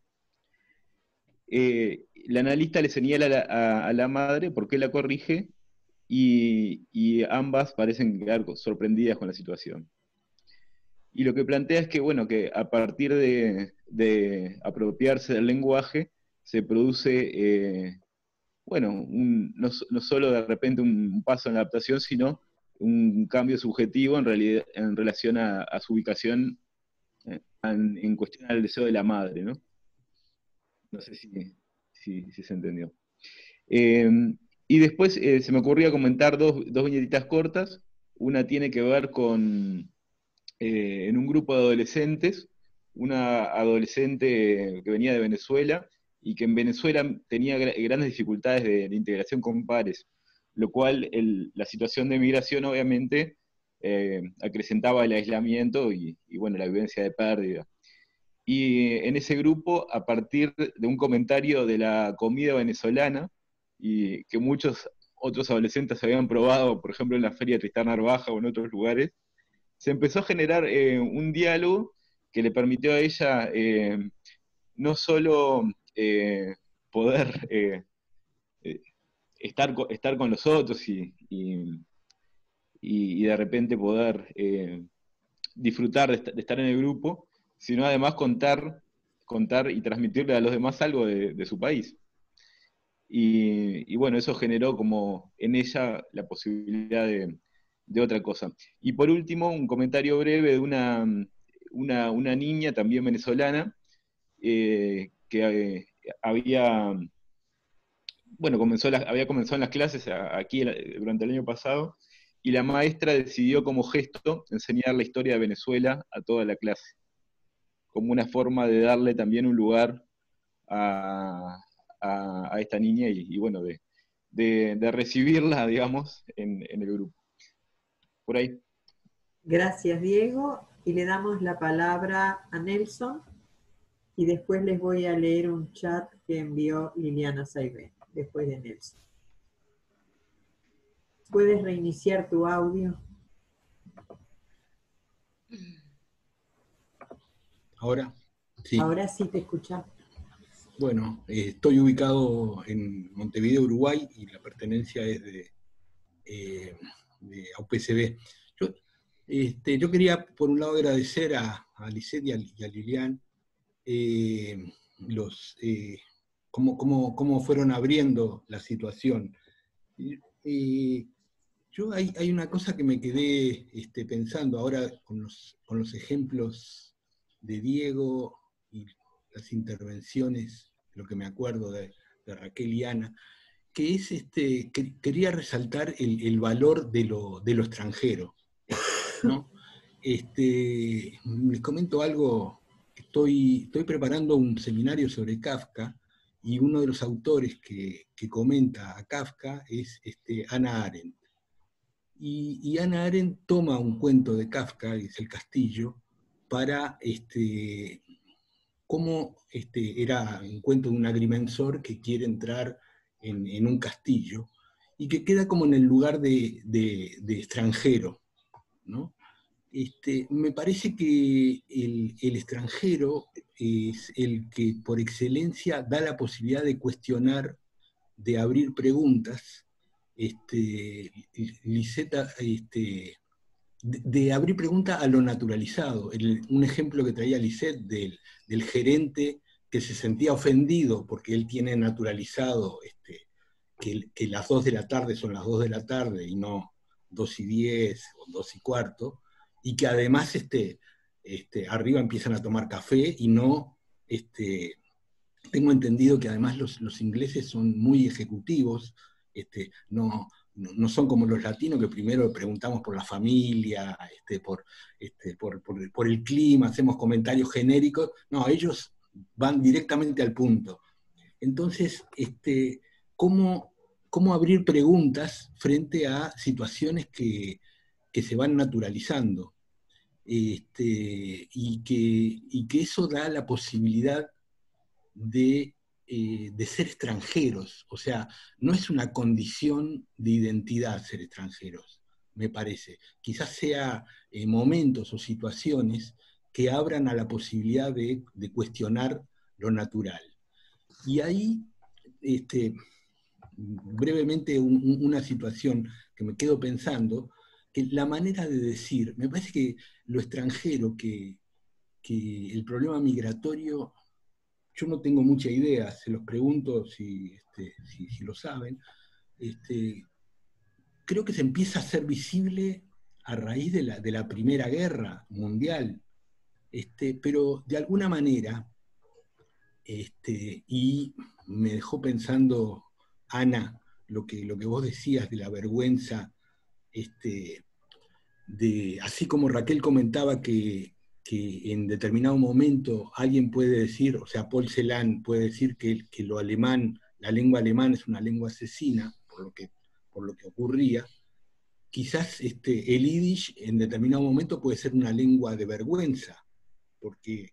La analista le señala a la madre por qué la corrige, y ambas parecen quedar sorprendidas con la situación. Y lo que plantea es que, bueno, que a partir de apropiarse del lenguaje, se produce, bueno, no solo de repente un paso en la adaptación, sino un cambio subjetivo en relación a su ubicación, en cuestión al deseo de la madre, ¿no? No sé si se entendió. Y después se me ocurría comentar dos viñetitas cortas. Una tiene que ver con, en un grupo de adolescentes, una adolescente que venía de Venezuela, y que en Venezuela tenía grandes dificultades de integración con pares, lo cual la situación de migración obviamente acrecentaba el aislamiento y bueno, la vivencia de pérdida. Y en ese grupo, a partir de un comentario de la comida venezolana, y que muchos otros adolescentes habían probado, por ejemplo en la Feria Tristán Narvaja o en otros lugares, se empezó a generar un diálogo que le permitió a ella no solo poder estar con los otros y de repente poder disfrutar de estar en el grupo, sino además contar y transmitirle a los demás algo de su país. Y bueno, eso generó como en ella la posibilidad de otra cosa. Y por último, un comentario breve de una niña también venezolana, que había, bueno, había comenzado en las clases aquí durante el año pasado, y la maestra decidió como gesto enseñar la historia de Venezuela a toda la clase, como una forma de darle también un lugar a esta niña y bueno, de recibirla, digamos, en el grupo. Por ahí. Gracias, Diego. Y le damos la palabra a Nelson y después les voy a leer un chat que envió Liliana Saibén, después de Nelson. ¿Puedes reiniciar tu audio? ¿Ahora? Sí. Ahora sí te escuchamos. Bueno, estoy ubicado en Montevideo, Uruguay, y la pertenencia es de UPCB. Yo quería, por un lado, agradecer a Lisette y a Lilian cómo fueron abriendo la situación. Hay una cosa que me quedé pensando ahora con los ejemplos de Diego y las intervenciones, lo que me acuerdo de Raquel y Ana, que es quería resaltar el valor de lo extranjero, ¿no? Les comento algo. Estoy preparando un seminario sobre Kafka, y uno de los autores que comenta a Kafka es Hannah Arendt. Y Hannah Arendt toma un cuento de Kafka, que es El Castillo, para cómo era un cuento de un agrimensor que quiere entrar en un castillo, y que queda como en el lugar de extranjero, ¿no? Me parece que el extranjero es el que por excelencia da la posibilidad de cuestionar, de abrir preguntas, Liseta, de abrir preguntas a lo naturalizado. Un ejemplo que traía Lisette del gerente que se sentía ofendido porque él tiene naturalizado que las 2 de la tarde son las 2 de la tarde y no 2:10 o 2:15, y que además arriba empiezan a tomar café y no... tengo entendido que además los ingleses son muy ejecutivos, no son como los latinos, que primero preguntamos por la familia, por el clima, hacemos comentarios genéricos. No, ellos van directamente al punto. Entonces, ¿cómo abrir preguntas frente a situaciones que se van naturalizando? Y que eso da la posibilidad de ser extranjeros. O sea, no es una condición de identidad ser extranjeros, me parece. Quizás sea momentos o situaciones que abran a la posibilidad de cuestionar lo natural. Y ahí, brevemente, una situación que me quedo pensando, que la manera de decir, me parece que lo extranjero, que el problema migratorio, yo no tengo mucha idea, se los pregunto si lo saben, creo que se empieza a hacer visible a raíz de la Primera Guerra Mundial, pero de alguna manera, y me dejó pensando, Ana, lo que vos decías de la vergüenza, así como Raquel comentaba que en determinado momento alguien puede decir, o sea, Paul Celan puede decir que lo alemán, la lengua alemana es una lengua asesina, por lo que ocurría. Quizás el yiddish en determinado momento puede ser una lengua de vergüenza, porque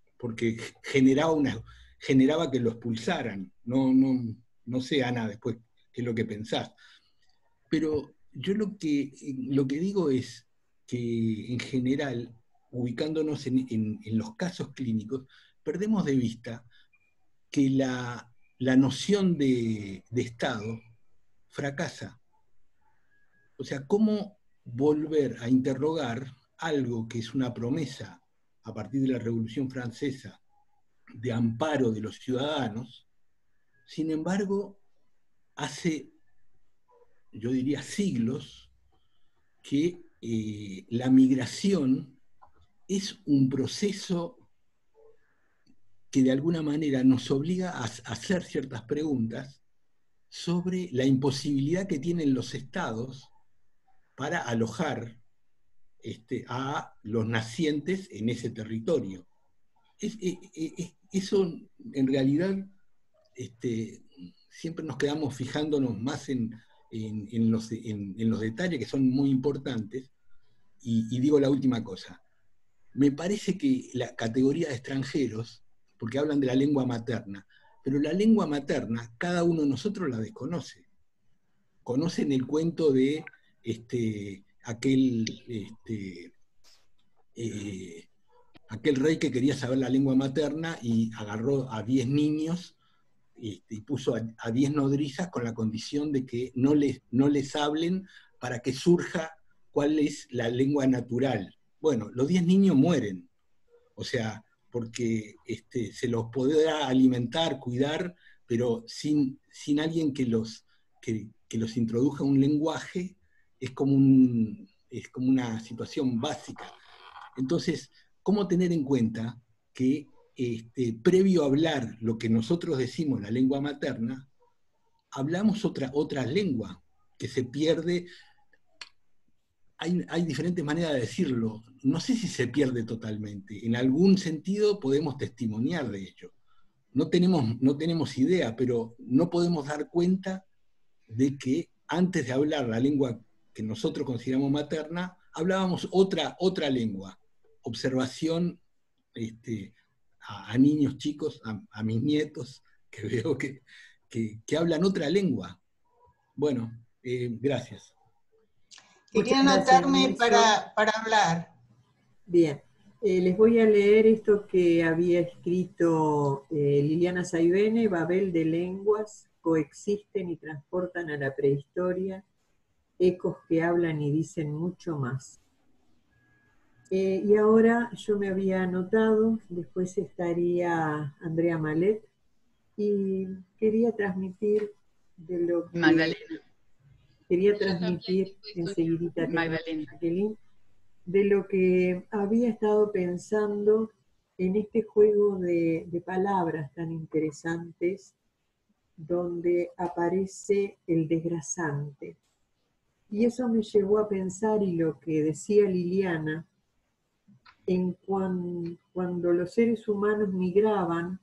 generaba que lo expulsaran. No sé, Ana, después qué es lo que pensás. Pero yo lo que digo es que en general, ubicándonos en los casos clínicos, perdemos de vista que la noción de Estado fracasa. O sea, ¿cómo volver a interrogar algo que es una promesa a partir de la Revolución Francesa de amparo de los ciudadanos? Sin embargo, hace, yo diría, siglos, que la migración es un proceso que de alguna manera nos obliga a hacer ciertas preguntas sobre la imposibilidad que tienen los estados para alojar a los nacientes en ese territorio. Eso en realidad siempre nos quedamos fijándonos más en los detalles que son muy importantes, y digo la última cosa. Me parece que la categoría de extranjeros, porque hablan de la lengua materna, pero la lengua materna cada uno de nosotros la desconoce. Conocen el cuento de aquel rey que quería saber la lengua materna y agarró a 10 niños y puso a 10 nodrizas con la condición de que no les hablen para que surja cuál es la lengua natural. Bueno, los 10 niños mueren, o sea, porque se los podrá alimentar, cuidar, pero sin alguien que los introduja un lenguaje, es como una situación básica. Entonces, ¿cómo tener en cuenta que previo a hablar lo que nosotros decimos, la lengua materna, hablamos otra lengua que se pierde? Hay diferentes maneras de decirlo. No sé si se pierde totalmente. En algún sentido podemos testimoniar de ello. No tenemos idea, pero no podemos dar cuenta de que antes de hablar la lengua que nosotros consideramos materna, hablábamos otra lengua. Observación a niños chicos, a mis nietos, que veo que hablan otra lengua. Bueno, gracias. Quería anotarme para hablar. Bien, les voy a leer esto que había escrito Liliana Saibene: Babel de lenguas coexisten y transportan a la prehistoria, ecos que hablan y dicen mucho más. Y ahora yo me había anotado, después estaría Andrea Malet, y quería transmitir de lo que... Magdalena. Quería transmitir enseguidita de lo que había estado pensando en este juego de palabras tan interesantes, donde aparece el desgrasante. Y eso me llevó a pensar, y lo que decía Liliana, en cuando los seres humanos migraban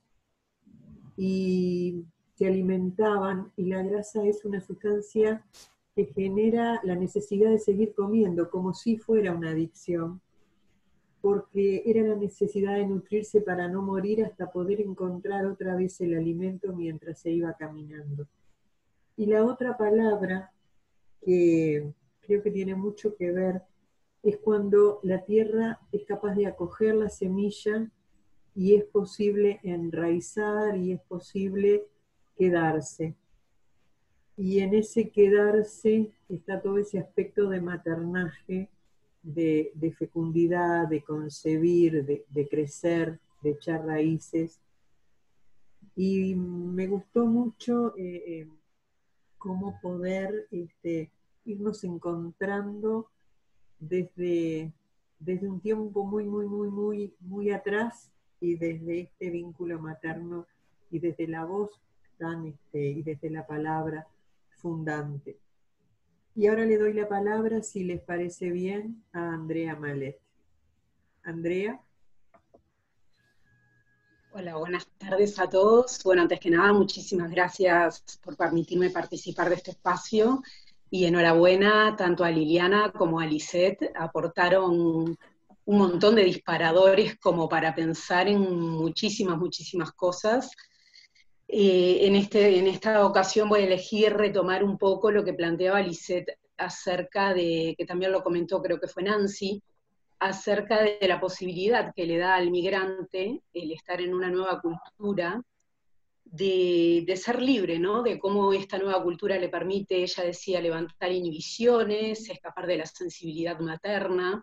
y se alimentaban, y la grasa es una sustancia que genera la necesidad de seguir comiendo, como si fuera una adicción, porque era la necesidad de nutrirse para no morir hasta poder encontrar otra vez el alimento mientras se iba caminando. Y la otra palabra que creo que tiene mucho que ver es cuando la tierra es capaz de acoger la semilla y es posible enraizar y es posible quedarse. Y en ese quedarse está todo ese aspecto de maternaje, de fecundidad, de concebir, de crecer, de echar raíces. Y me gustó mucho cómo poder irnos encontrando desde un tiempo muy atrás, y desde este vínculo materno y desde la voz y desde la palabra fundante. Y ahora le doy la palabra, si les parece bien, a Andrea Malet. Andrea. Hola, buenas tardes a todos. Bueno, antes que nada, muchísimas gracias por permitirme participar de este espacio, y enhorabuena tanto a Liliana como a Lisette. Aportaron un montón de disparadores como para pensar en muchísimas cosas. En esta ocasión voy a elegir retomar un poco lo que planteaba Lisette acerca de, que también lo comentó, creo que fue Nancy, acerca de la posibilidad que le da al migrante el estar en una nueva cultura, de ser libre, ¿no? De cómo esta nueva cultura le permite, ella decía, levantar inhibiciones, escapar de la sensibilidad materna.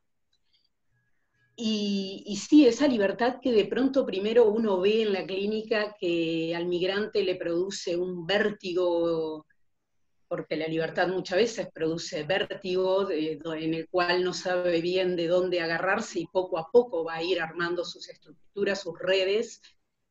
Y sí, esa libertad que de pronto primero uno ve en la clínica, que al migrante le produce un vértigo porque la libertad muchas veces produce vértigo, en el cual no sabe bien de dónde agarrarse y poco a poco va a ir armando sus estructuras, sus redes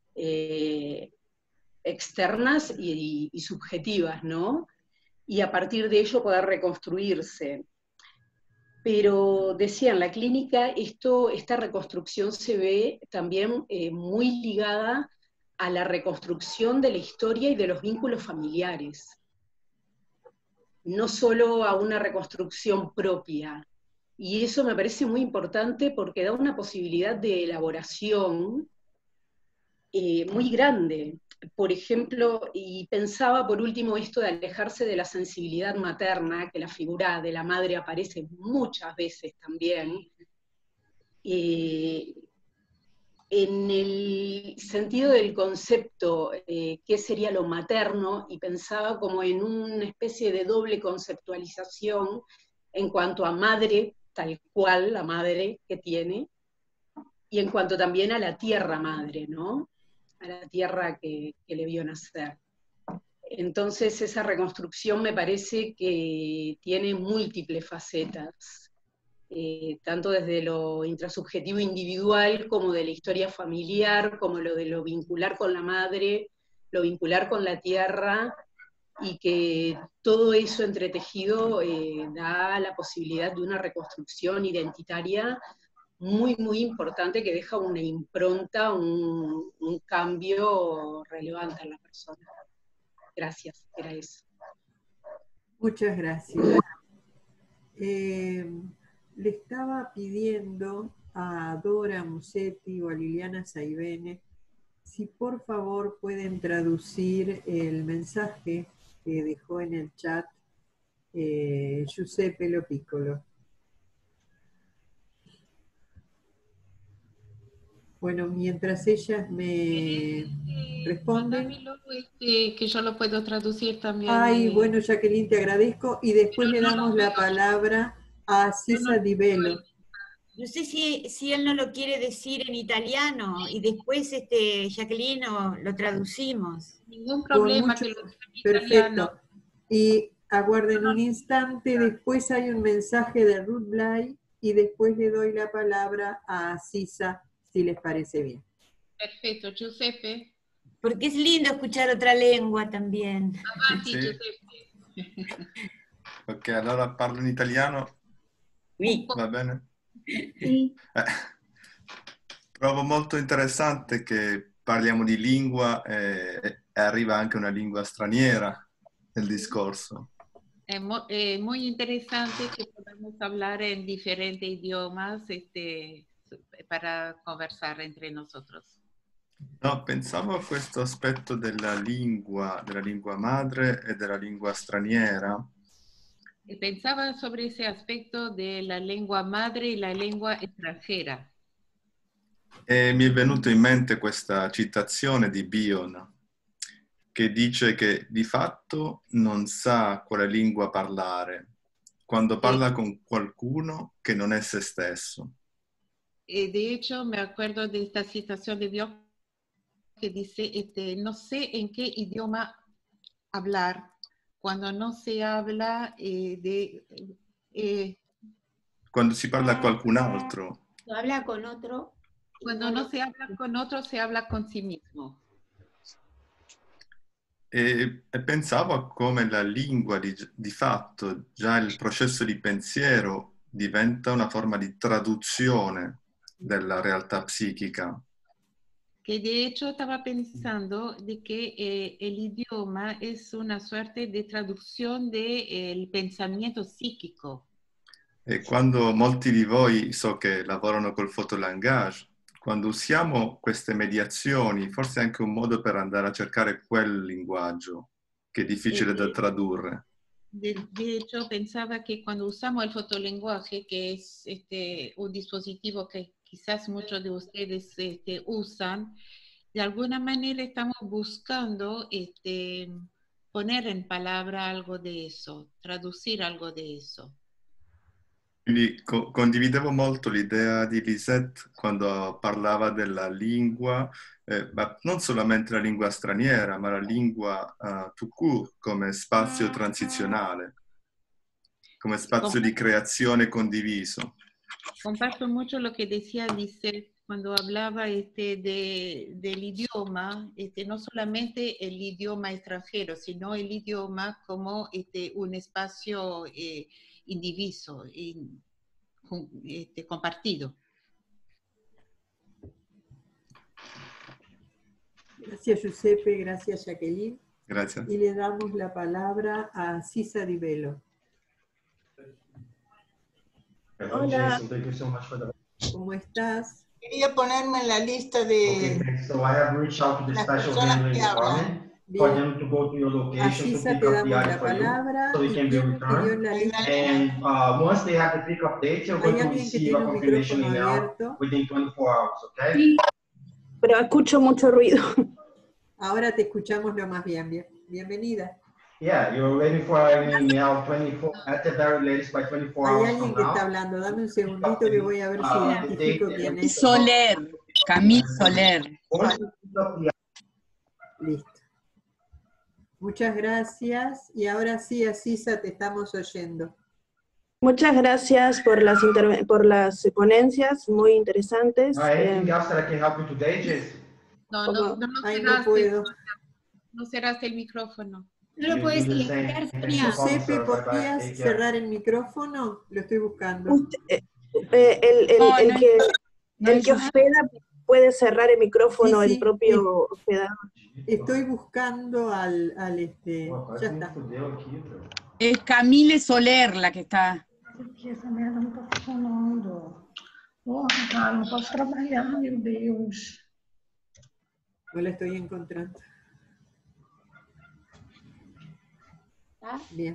externas y subjetivas, ¿no? Y a partir de ello poder reconstruirse. Pero decía, en la clínica esta reconstrucción se ve también muy ligada a la reconstrucción de la historia y de los vínculos familiares. No solo a una reconstrucción propia. Y eso me parece muy importante porque da una posibilidad de elaboración muy grande. Por ejemplo, y pensaba por último esto de alejarse de la sensibilidad materna, que la figura de la madre aparece muchas veces también, en el sentido del concepto, qué sería lo materno, y pensaba como en una especie de doble conceptualización en cuanto a madre, tal cual la madre que tiene, y en cuanto también a la tierra madre, ¿no? A la tierra que le vio nacer. Entonces esa reconstrucción me parece que tiene múltiples facetas. Tanto desde lo intrasubjetivo individual, como de la historia familiar, como lo de lo vincular con la madre, lo vincular con la tierra, y que todo eso entretejido da la posibilidad de una reconstrucción identitaria muy, muy importante, que deja una impronta, un cambio relevante en la persona. Gracias, era eso. Muchas gracias. Le estaba pidiendo a Dora Musetti o a Liliana Saibene si por favor pueden traducir el mensaje que dejó en el chat Giuseppe Lo Piccolo. Bueno, mientras ellas me responden. Mándamelo, que yo lo puedo traducir también. Ay, bueno, Jacqueline, te agradezco. Y después le damos la palabra a Cisa Di Bello. No sé si él no lo quiere decir en italiano y después Jacqueline lo traducimos. Ningún problema. Que lo perfecto. Y aguarden un instante, después hay un mensaje de Ruth Blay y después le doy la palabra a Cisa, si les parece bien. Perfecto, Giuseppe. Porque es lindo escuchar otra lengua también. Avanti, Giuseppe. Ok, allora parlo in italiano. Sì. Va bene? Sì. Trovo molto interessante che parliamo di lingua e arriva anche una lingua straniera nel discorso. Es muy interesante que podamos hablar en diferentes idiomas para conversar entre nosotros. No, pensavo a questo aspetto della lingua madre e della lingua straniera. Pensaba sobre ese aspecto de la lengua madre y la lengua extranjera. E mi è venuto in mente questa citazione di Bion, che dice che di fatto non sa quale lingua parlare quando parla con qualcuno che non è se stesso. De hecho, me acuerdo de esta citación de Bion que dice, no sé en qué idioma hablar cuando no se habla quando si parla a qualcun altro. Habla con otro. Cuando no se habla con otro, se habla con sí mismo. E pensavo a come la lingua di fatto, già il processo di pensiero diventa una forma di traduzione della realtà psichica. Que de hecho estaba pensando de que el idioma es una suerte de traducción del pensamiento psíquico. E quando molti di voi so che lavorano col fotolangage, quando usiamo queste mediazioni, forse è anche un modo per andare a cercare quel linguaggio che è difficile da tradurre. De hecho, pensaba que cuando usamos el fotolenguaje, que es un dispositivo que quizás muchos de ustedes usan, de alguna manera estamos buscando poner en palabra algo de eso, traducir algo de eso. Quindi condividevo molto l'idea di Lisette quando parlava della lingua, ma non solamente la lingua straniera, ma la lingua tout court come spazio transizionale, come spazio di creazione condiviso. Comparto mucho lo que decía Lisette cuando hablaba del idioma, no solamente el idioma extranjero, sino el idioma como un espacio indiviso, compartido. Gracias, Giuseppe, gracias, Jacqueline. Gracias. Y le damos la palabra a Cisa Di Velo. Hola. ¿Cómo estás? Quería ponerme en la lista de las personas que hablan. Bien. A Cisa te damos la palabra. ¿Y quién pidió en la lista? ¿Hay alguien que tiene un micrófono abierto? Sí, pero escucho mucho ruido. Ahora te escuchamos lo más bien. Bienvenida. Yeah, you're waiting for an email 24 at the very latest by 24 Hay hours alguien from que now. está hablando. Dame un segundito que voy a ver si identifico quién es. Soler, Camille Soler. Listo. Muchas gracias. Y ahora sí, Asisa, te estamos oyendo. Muchas gracias por las ponencias muy interesantes. Anything else that I can help you today, Jess? No Ay, no puedo. No cerraste el micrófono. No lo puedes silenciar, Sonia. Giuseppe, ¿podrías cerrar el micrófono? Lo estoy buscando. El que hospeda puede cerrar el micrófono, Sí, el propio hospedador. Estoy buscando al ya está. Es Camille Soler la que está. Essa merda não tá funcionando. Porra, cara, não posso trabalhar, meu Deus. No la estoy encontrando. Bien.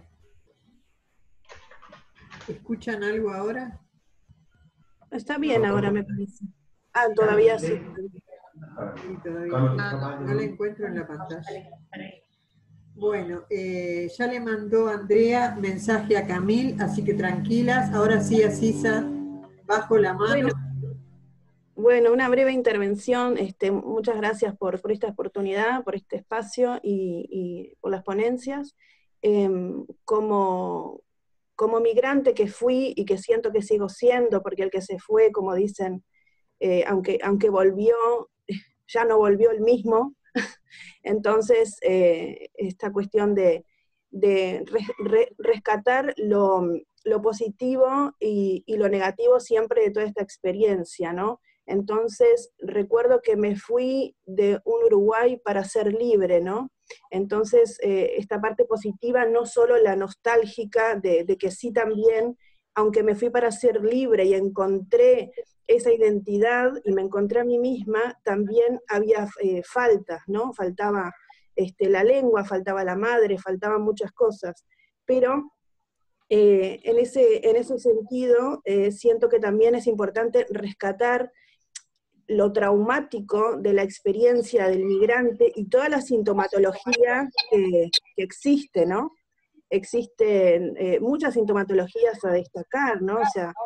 ¿Escuchan algo ahora? Está bien ahora, me parece. Ah, todavía sí. Sí, todavía. No la encuentro en la pantalla. Bueno, ya le mandó Andrea mensaje a Camille, así que tranquilas. Ahora sí, Asisa, bajo la mano. Bueno, una breve intervención. Muchas gracias por esta oportunidad, por este espacio y por las ponencias. Como migrante que fui y que siento que sigo siendo, porque el que se fue, como dicen, aunque volvió, ya no volvió el mismo. Entonces, esta cuestión de rescatar lo positivo y lo negativo siempre de toda esta experiencia, ¿no? Entonces, recuerdo que me fui de un Uruguay para ser libre, ¿no? Entonces, esta parte positiva, no solo la nostálgica de que sí también, aunque me fui para ser libre y encontré esa identidad y me encontré a mí misma, también había faltas, ¿no? Faltaba la lengua, faltaba la madre, faltaban muchas cosas. Pero en ese sentido, siento que también es importante rescatar lo traumático de la experiencia del migrante y toda la sintomatología que existe, ¿no? Existen muchas sintomatologías a destacar, ¿no? O sea,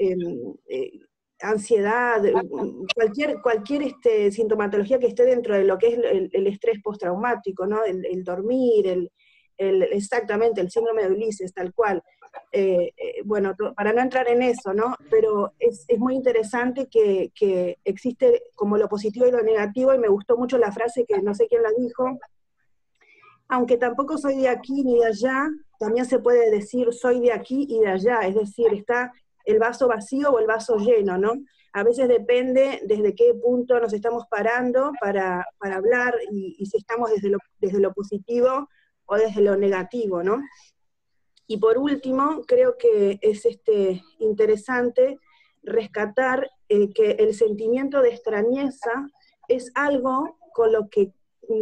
ansiedad, cualquier sintomatología que esté dentro de lo que es el estrés postraumático, ¿no? El dormir, exactamente, el síndrome de Ulises, tal cual. Bueno, para no entrar en eso, ¿no? Pero es muy interesante que existe como lo positivo y lo negativo, y me gustó mucho la frase que no sé quién la dijo: aunque tampoco soy de aquí ni de allá, también se puede decir soy de aquí y de allá, es decir, está el vaso vacío o el vaso lleno, ¿no? A veces depende desde qué punto nos estamos parando para hablar y si estamos desde lo positivo o desde lo negativo, ¿no? Y por último, creo que es interesante rescatar que el sentimiento de extrañeza es algo con lo que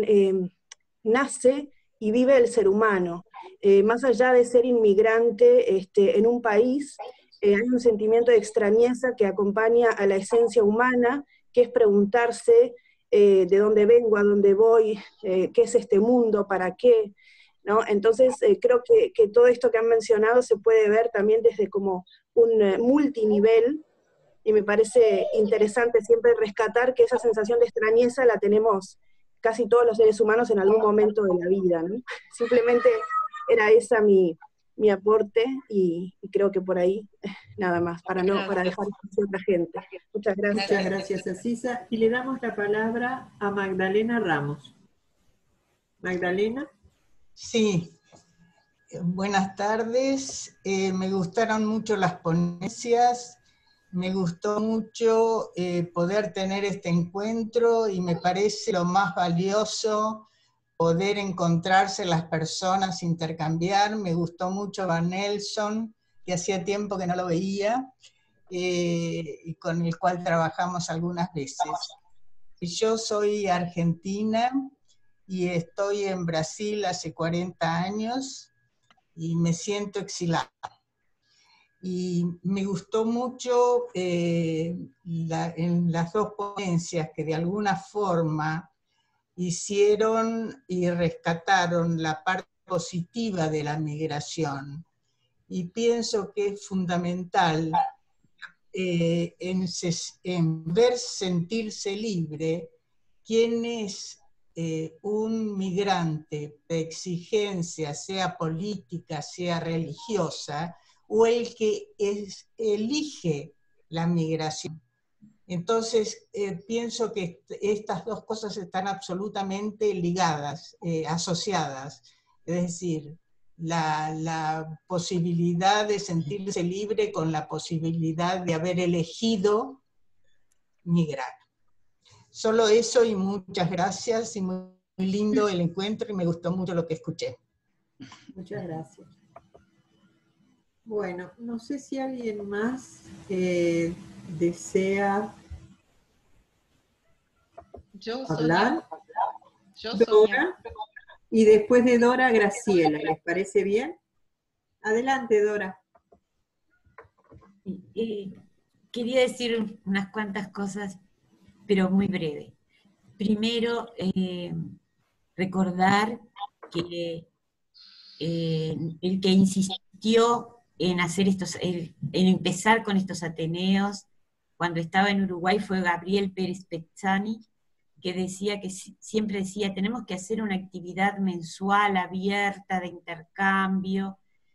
nace y vive el ser humano. Más allá de ser inmigrante en un país, hay un sentimiento de extrañeza que acompaña a la esencia humana, que es preguntarse de dónde vengo, a dónde voy, qué es este mundo, para qué. ¿no? Entonces, creo que todo esto que han mencionado se puede ver también desde como un multinivel, y me parece interesante siempre rescatar que esa sensación de extrañeza la tenemos casi todos los seres humanos en algún momento de la vida, ¿no? Simplemente era esa mi aporte, y creo que por ahí nada más, para dejar espacio a otra gente. Muchas gracias. Muchas gracias, Asisa. Y le damos la palabra a Magdalena Ramos. Magdalena. Sí, buenas tardes. Me gustaron mucho las ponencias, me gustó mucho poder tener este encuentro, y me parece lo más valioso poder encontrarse las personas, intercambiar. Me gustó mucho Van Nelson, que hacía tiempo que no lo veía, y con el cual trabajamos algunas veces. Yo soy argentina y estoy en Brasil hace 40 años y me siento exilada. Y me gustó mucho en las dos ponencias que de alguna forma hicieron y rescataron la parte positiva de la migración. Y pienso que es fundamental en ver sentirse libre quién es un migrante de exigencia, sea política, sea religiosa, o el que elige la migración. Entonces, pienso que estas dos cosas están absolutamente ligadas, asociadas. Es decir, la posibilidad de sentirse libre con la posibilidad de haber elegido migrar. Solo eso, y muchas gracias, y muy lindo el encuentro, y me gustó mucho lo que escuché. Muchas gracias. Bueno, no sé si alguien más desea hablar. Dora, y después de Dora, Graciela. ¿Les parece bien? Adelante, Dora. Quería decir unas cuantas cosas, pero muy breve. Primero, recordar que el que insistió en hacer en empezar con estos ateneos cuando estaba en Uruguay fue Gabriel Pérez Pezzani, que decía que siempre decía, tenemos que hacer una actividad mensual abierta de intercambio.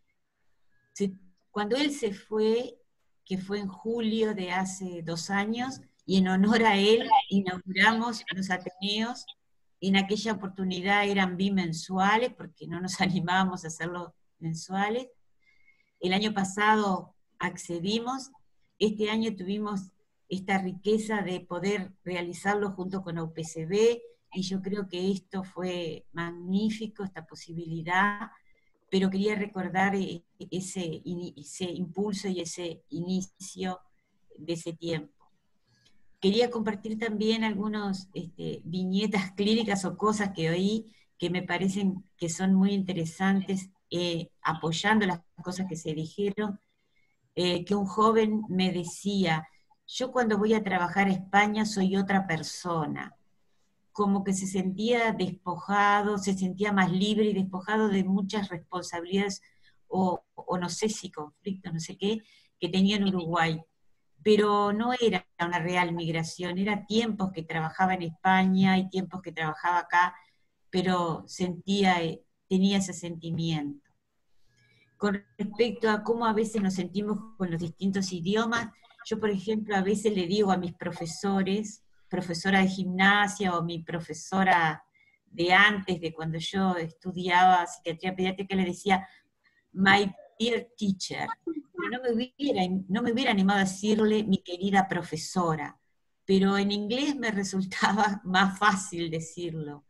Cuando él se fue, que fue en julio de hace 2 años, y en honor a él inauguramos los ateneos. En aquella oportunidad eran bimensuales, porque no nos animábamos a hacerlos mensuales. El año pasado accedimos, este año tuvimos esta riqueza de poder realizarlo junto con UPCB, y yo creo que esto fue magnífico, esta posibilidad, pero quería recordar ese impulso y ese inicio de ese tiempo. Quería compartir también algunas viñetas clínicas o cosas que oí que me parecen que son muy interesantes, apoyando las cosas que se dijeron, que un joven me decía, yo cuando voy a trabajar a España soy otra persona, como que se sentía despojado, se sentía más libre y despojado de muchas responsabilidades, o no sé si conflictos, no sé qué, que tenía en Uruguay. Pero no era una real migración, era tiempos que trabajaba en España y tiempos que trabajaba acá, pero tenía ese sentimiento. Con respecto a cómo a veces nos sentimos con los distintos idiomas, yo por ejemplo a veces le digo a mis profesores, profesora de gimnasia o mi profesora de antes, de cuando yo estudiaba psiquiatría pediátrica, le decía, my dear teacher, pero no me hubiera animado a decirle mi querida profesora, pero en inglés me resultaba más fácil decirlo.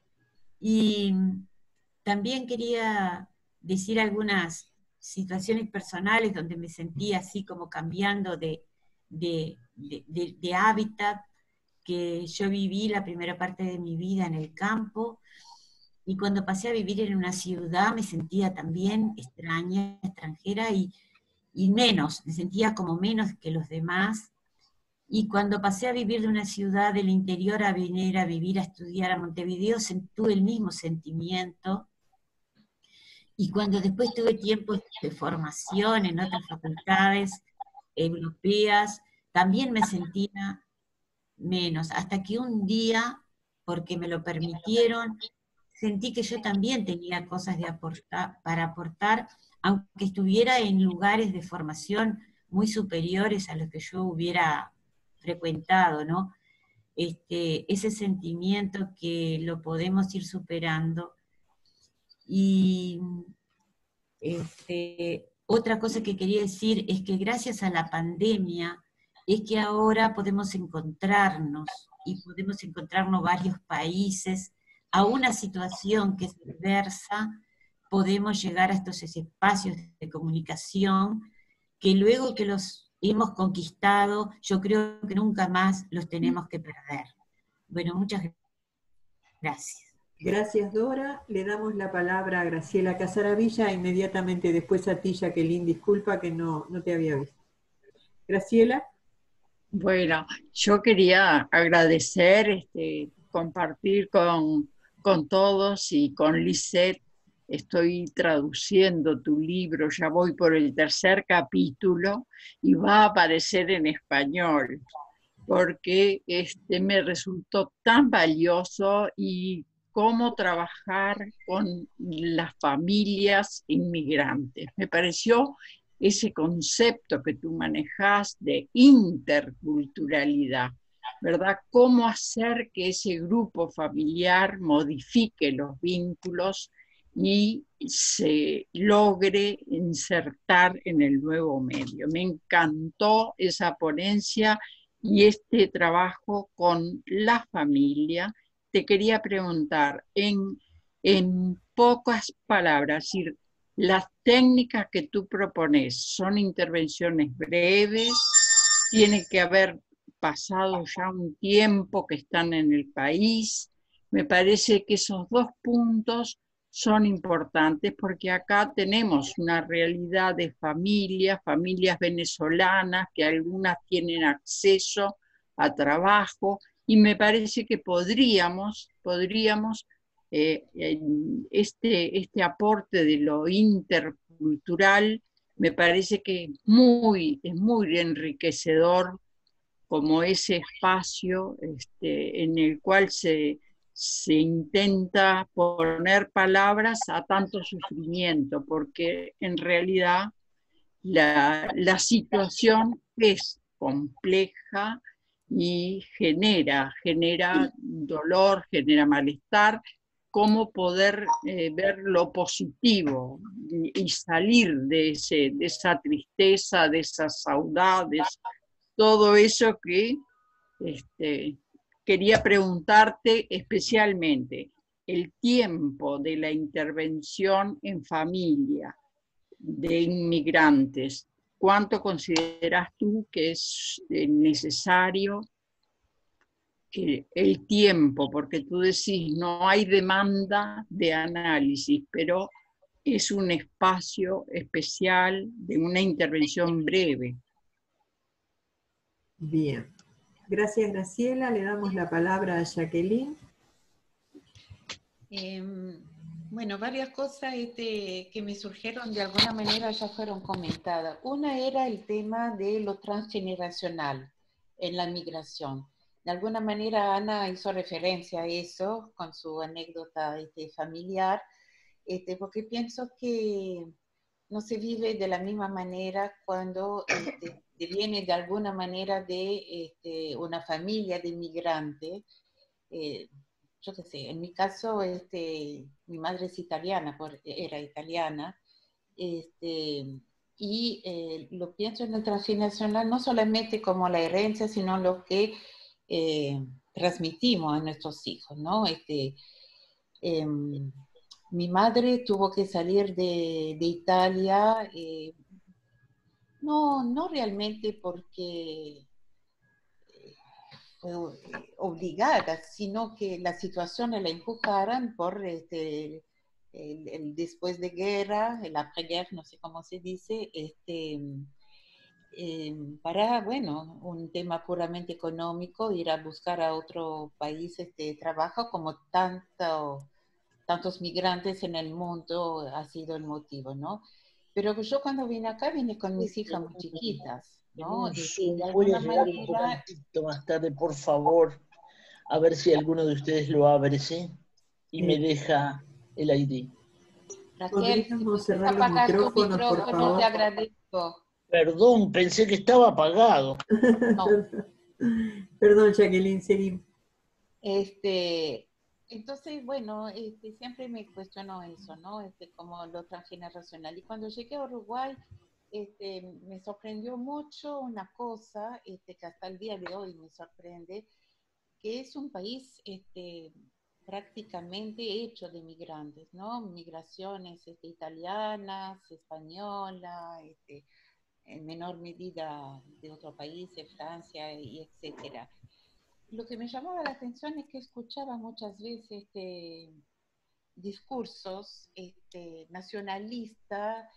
Y también quería decir algunas situaciones personales donde me sentía así como cambiando de hábitat, que yo viví la primera parte de mi vida en el campo, y cuando pasé a vivir en una ciudad me sentía también extraña, extranjera, y me sentía como menos que los demás, y cuando pasé a vivir de una ciudad del interior a venir a vivir, a estudiar a Montevideo, tuve el mismo sentimiento, Y cuando después tuve tiempo de formación en otras facultades europeas, también me sentía menos, hasta que un día, porque me lo permitieron, sentí que yo también tenía cosas para aportar, aunque estuviera en lugares de formación muy superiores a los que yo hubiera frecuentado, ¿no? Ese sentimiento que lo podemos ir superando. Y otra cosa que quería decir es que gracias a la pandemia es que ahora podemos encontrarnos, y podemos encontrarnos varios países a una situación que es diversa, podemos llegar a estos espacios de comunicación que luego que los hemos conquistado, yo creo que nunca más los tenemos que perder. Bueno, muchas gracias. Gracias, Dora. Le damos la palabra a Graciela Casaravilla, inmediatamente después a ti, Jacqueline. Disculpa que no te había visto. Graciela. Bueno, yo quería agradecer, compartir con todos y con Lisette. Estoy traduciendo tu libro, ya voy por el 3er capítulo y va a aparecer en español, porque me resultó tan valioso y cómo trabajar con las familias inmigrantes. Me pareció ese concepto que tú manejas de interculturalidad, ¿verdad? Cómo hacer que ese grupo familiar modifique los vínculos y se logre insertar en el nuevo medio. Me encantó esa ponencia y este trabajo con la familia. Te quería preguntar, en pocas palabras, las técnicas que tú propones son intervenciones breves, tiene que haber pasado ya un tiempo que están en el país. Me parece que esos 2 puntos son importantes porque acá tenemos una realidad de familias venezolanas, que algunas tienen acceso a trabajo, y me parece que podríamos este aporte de lo intercultural, me parece que es muy enriquecedor como ese espacio en el cual se intenta poner palabras a tanto sufrimiento, porque en realidad la situación es compleja y genera dolor, genera malestar. Cómo poder ver lo positivo y salir de esa tristeza, de esas saudades, todo eso que quería preguntarte especialmente, el tiempo de la intervención en familia de inmigrantes, ¿cuánto consideras tú que es necesario el tiempo? Porque tú decís, no hay demanda de análisis, pero es un espacio especial de una intervención breve. Bien. Gracias, Graciela. Le damos la palabra a Jacqueline. Bueno, varias cosas que me surgieron de alguna manera ya fueron comentadas. Una era el tema de lo transgeneracional en la migración. De alguna manera Ana hizo referencia a eso con su anécdota familiar, porque pienso que no se vive de la misma manera cuando viene de alguna manera de una familia de inmigrantes. Yo qué sé, en mi caso, mi madre es italiana, era italiana, y lo pienso en el transgeneracional no solamente como la herencia, sino lo que transmitimos a nuestros hijos, ¿no? Mi madre tuvo que salir de Italia, no realmente porque fue obligada, sino que las situaciones la empujaron por el después de guerra, el après-guerre, no sé cómo se dice, para, bueno, un tema puramente económico, ir a buscar a otro país trabajo, como tantos migrantes en el mundo ha sido el motivo, ¿no? Pero yo cuando vine acá vine con mis hijas muy chiquitas, ¿no? Voy a llegar un poquitito más tarde, por favor, a ver si alguno de ustedes lo abre, ¿sí? Y me deja el ID. Raquel, si puedes apagar tu micrófono, te agradezco. Perdón, pensé que estaba apagado. No. Perdón, Jacqueline, seguimos. Entonces, bueno, siempre me cuestiono eso, ¿no? Como lo transgeneracional. Y cuando llegué a Uruguay, me sorprendió mucho una cosa, que hasta el día de hoy me sorprende, que es un país prácticamente hecho de migrantes, ¿no? Migraciones italianas, españolas, en menor medida de otros países, Francia, y etcétera. Lo que me llamaba la atención es que escuchaba muchas veces discursos nacionalistas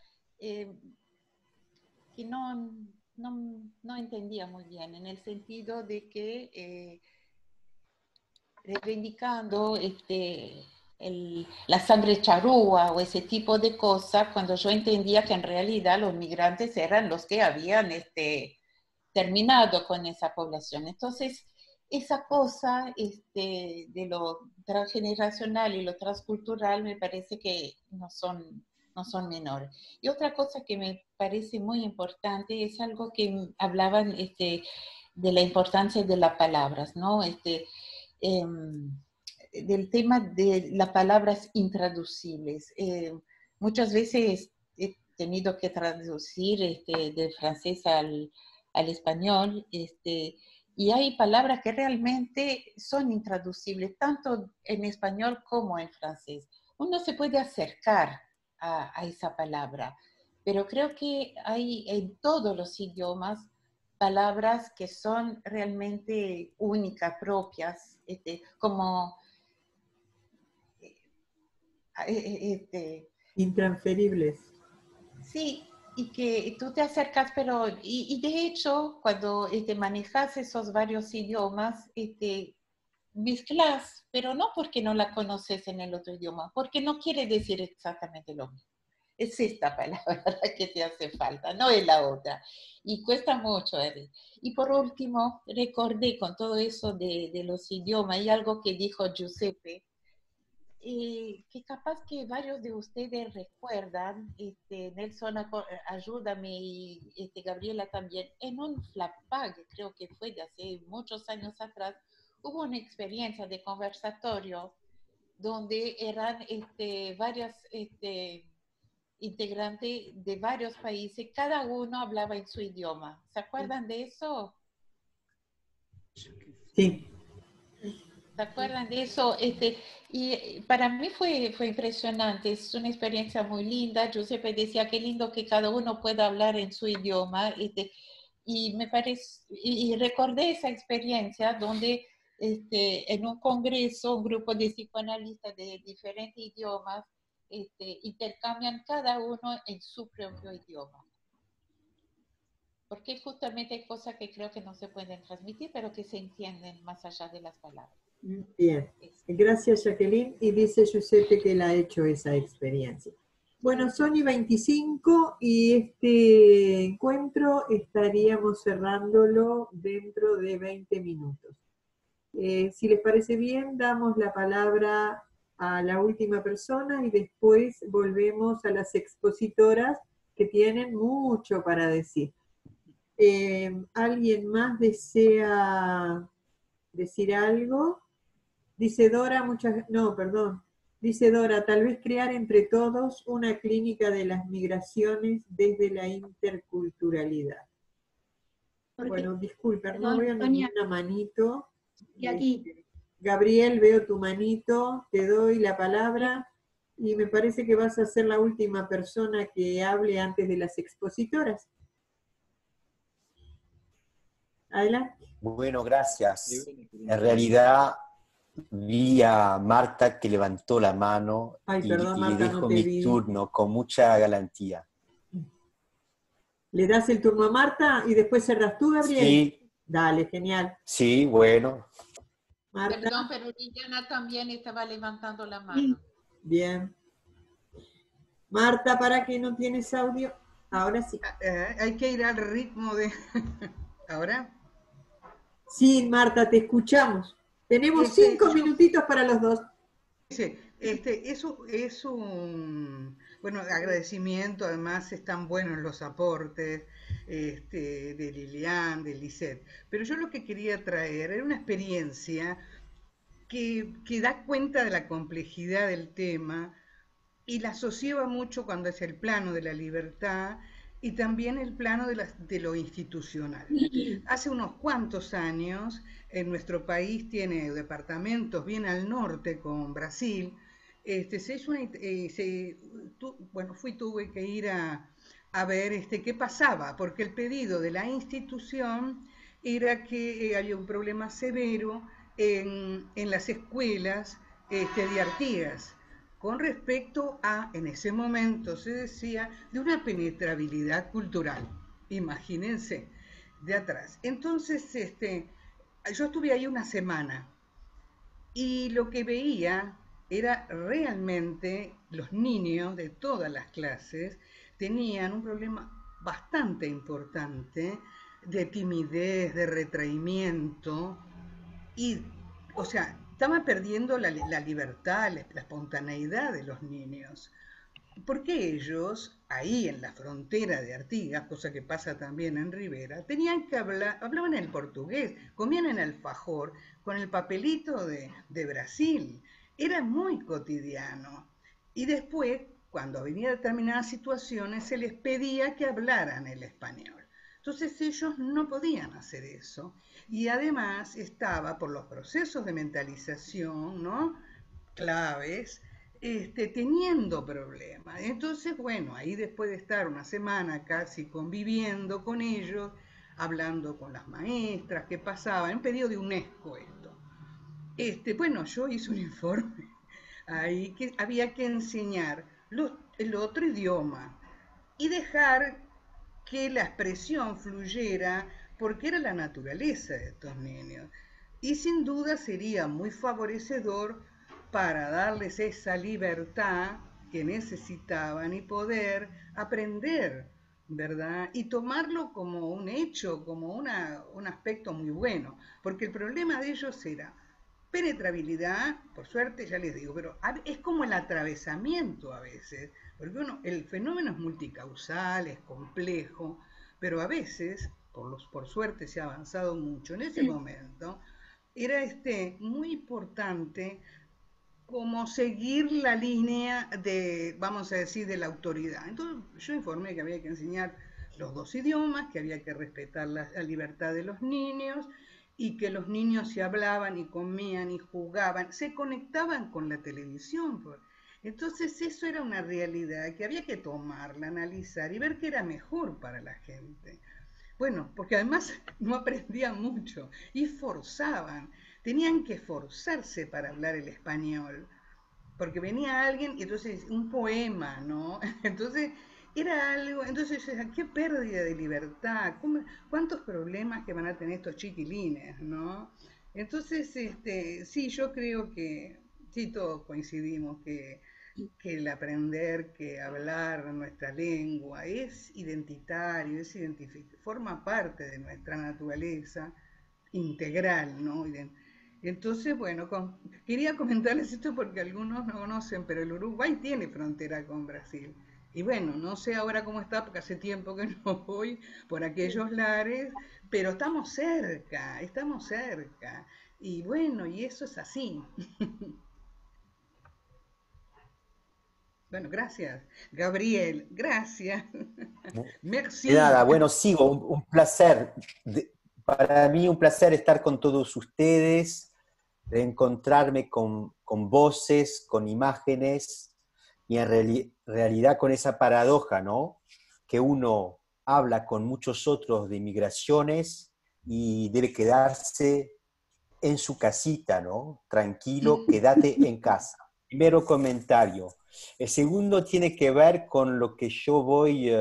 que no entendía muy bien, en el sentido de que reivindicando la sangre charrúa o ese tipo de cosas, cuando yo entendía que en realidad los migrantes eran los que habían terminado con esa población. Entonces, esa cosa de lo transgeneracional y lo transcultural me parece que no son menores. Y otra cosa que me parece muy importante es algo que hablaban de la importancia de las palabras, ¿no? Del tema de las palabras intraducibles. Muchas veces he tenido que traducir del francés al español, y hay palabras que realmente son intraducibles, tanto en español como en francés. Uno se puede acercar a esa palabra, pero creo que hay en todos los idiomas palabras que son realmente únicas, propias, como intransferibles. Sí, y que tú te acercas, pero, y de hecho, cuando manejas esos varios idiomas, mezclas, pero no porque no la conoces en el otro idioma, porque no quiere decir exactamente lo mismo. Es esta palabra la que te hace falta, no es la otra. Y cuesta mucho. Y por último, recordé con todo eso de los idiomas, y algo que dijo Giuseppe, que capaz que varios de ustedes recuerdan, Nelson, ayúdame, y Gabriela también, en un FLAPAG, creo que fue de hace muchos años atrás, hubo una experiencia de conversatorio donde eran varias integrantes de varios países, cada uno hablaba en su idioma. ¿Se acuerdan de eso? Sí. ¿Se acuerdan de eso? Y para mí fue impresionante, es una experiencia muy linda. Giuseppe decía, qué lindo que cada uno pueda hablar en su idioma, y me parece, y recordé esa experiencia donde en un congreso, un grupo de psicoanalistas de diferentes idiomas intercambian cada uno en su propio idioma. Porque justamente hay cosas que creo que no se pueden transmitir, pero que se entienden más allá de las palabras. Bien, gracias Jacqueline, y dice Giuseppe que él ha hecho esa experiencia. Bueno, son y 25 y este encuentro estaríamos cerrándolo dentro de 20 minutos. Si les parece bien, damos la palabra a la última persona y después volvemos a las expositoras que tienen mucho para decir. ¿Alguien más desea decir algo? Dice Dora, dice Dora, tal vez crear entre todos una clínica de las migraciones desde la interculturalidad. Bueno, disculpen, no veo ninguna manito. Y aquí. Gabriel, veo tu manito, te doy la palabra y me parece que vas a ser la última persona que hable antes de las expositoras. Adelante. Bueno, gracias. En realidad vi a Marta que levantó la mano. Ay, perdón, y Marta, le dejo no te mi vi. turno con mucha galantía. ¿Le das el turno a Marta y después cerras tú, Gabriel? Sí. Dale, genial. Sí, bueno. Perdón, pero Liliana también estaba levantando la mano. Bien. Marta, ¿para qué no tienes audio? Ahora sí. Hay que ir al ritmo de... ¿Ahora? Sí, Marta, te escuchamos. Tenemos 5 minutitos para los dos. Sí, eso es un, bueno, agradecimiento, además están buenos los aportes de Lilian, de Lisette, pero yo lo que quería traer era una experiencia que da cuenta de la complejidad del tema y la asociaba mucho cuando es el plano de la libertad y también el plano de lo institucional. Hace unos cuantos años, en nuestro país tiene departamentos bien al norte con Brasil, se hizo tuve que ir a ver qué pasaba, porque el pedido de la institución era que había un problema severo en las escuelas de Artigas, con respecto a, en ese momento se decía, de una penetrabilidad cultural. Imagínense, de atrás. Entonces, yo estuve ahí una semana y lo que veía era realmente los niños de todas las clases tenían un problema bastante importante de timidez, de retraimiento y, o sea, estaban perdiendo la libertad, la espontaneidad de los niños. Porque ellos, ahí en la frontera de Artigas, cosa que pasa también en Rivera, tenían que hablaban el portugués, comían en alfajor con el papelito de Brasil. Era muy cotidiano. Y después, cuando venía determinadas situaciones, se les pedía que hablaran el español. Entonces ellos no podían hacer eso. Y además estaba por los procesos de mentalización, ¿no?, claves, teniendo problemas. Entonces, bueno, ahí después de estar una semana casi conviviendo con ellos, hablando con las maestras, qué pasaba, en pedido de UNESCO esto. Bueno, yo hice un informe ahí que había que enseñar el otro idioma y dejar que la expresión fluyera porque era la naturaleza de estos niños. Y sin duda sería muy favorecedor para darles esa libertad que necesitaban y poder aprender, ¿verdad? Y tomarlo como un hecho, como un aspecto muy bueno, porque el problema de ellos era penetrabilidad, por suerte ya les digo, pero es como el atravesamiento a veces, porque el fenómeno es multicausal, es complejo, pero a veces, por suerte se ha avanzado mucho en ese momento, era muy importante como seguir la línea de, vamos a decir, de la autoridad. Entonces yo informé que había que enseñar los dos idiomas, que había que respetar la libertad de los niños y que los niños se hablaban y comían y jugaban, se conectaban con la televisión. Entonces eso era una realidad que había que tomarla, analizar y ver qué era mejor para la gente. Bueno, porque además no aprendían mucho y forzaban, tenían que forzarse para hablar el español, porque venía alguien y entonces un poema, ¿no? Entonces era algo, entonces yo decía, qué pérdida de libertad, cuántos problemas que van a tener estos chiquilines, ¿no? Entonces, sí, yo creo que sí, todos coincidimos que el aprender, que hablar nuestra lengua es identitario, forma parte de nuestra naturaleza integral, ¿no? Entonces, bueno, quería comentarles esto porque algunos no conocen, pero el Uruguay tiene frontera con Brasil. Y bueno, no sé ahora cómo está, porque hace tiempo que no voy por aquellos lares, pero estamos cerca, estamos cerca. Y bueno, y eso es así. Bueno, gracias. Gabriel, gracias. Merci. De nada, bueno, sigo, un placer. Para mí un placer estar con todos ustedes, de encontrarme con voces, con imágenes, y en realidad con esa paradoja, ¿no? Que uno habla con muchos otros de migraciones y debe quedarse en su casita, ¿no? Tranquilo, quédate en casa. Primero comentario. El segundo tiene que ver con lo que yo voy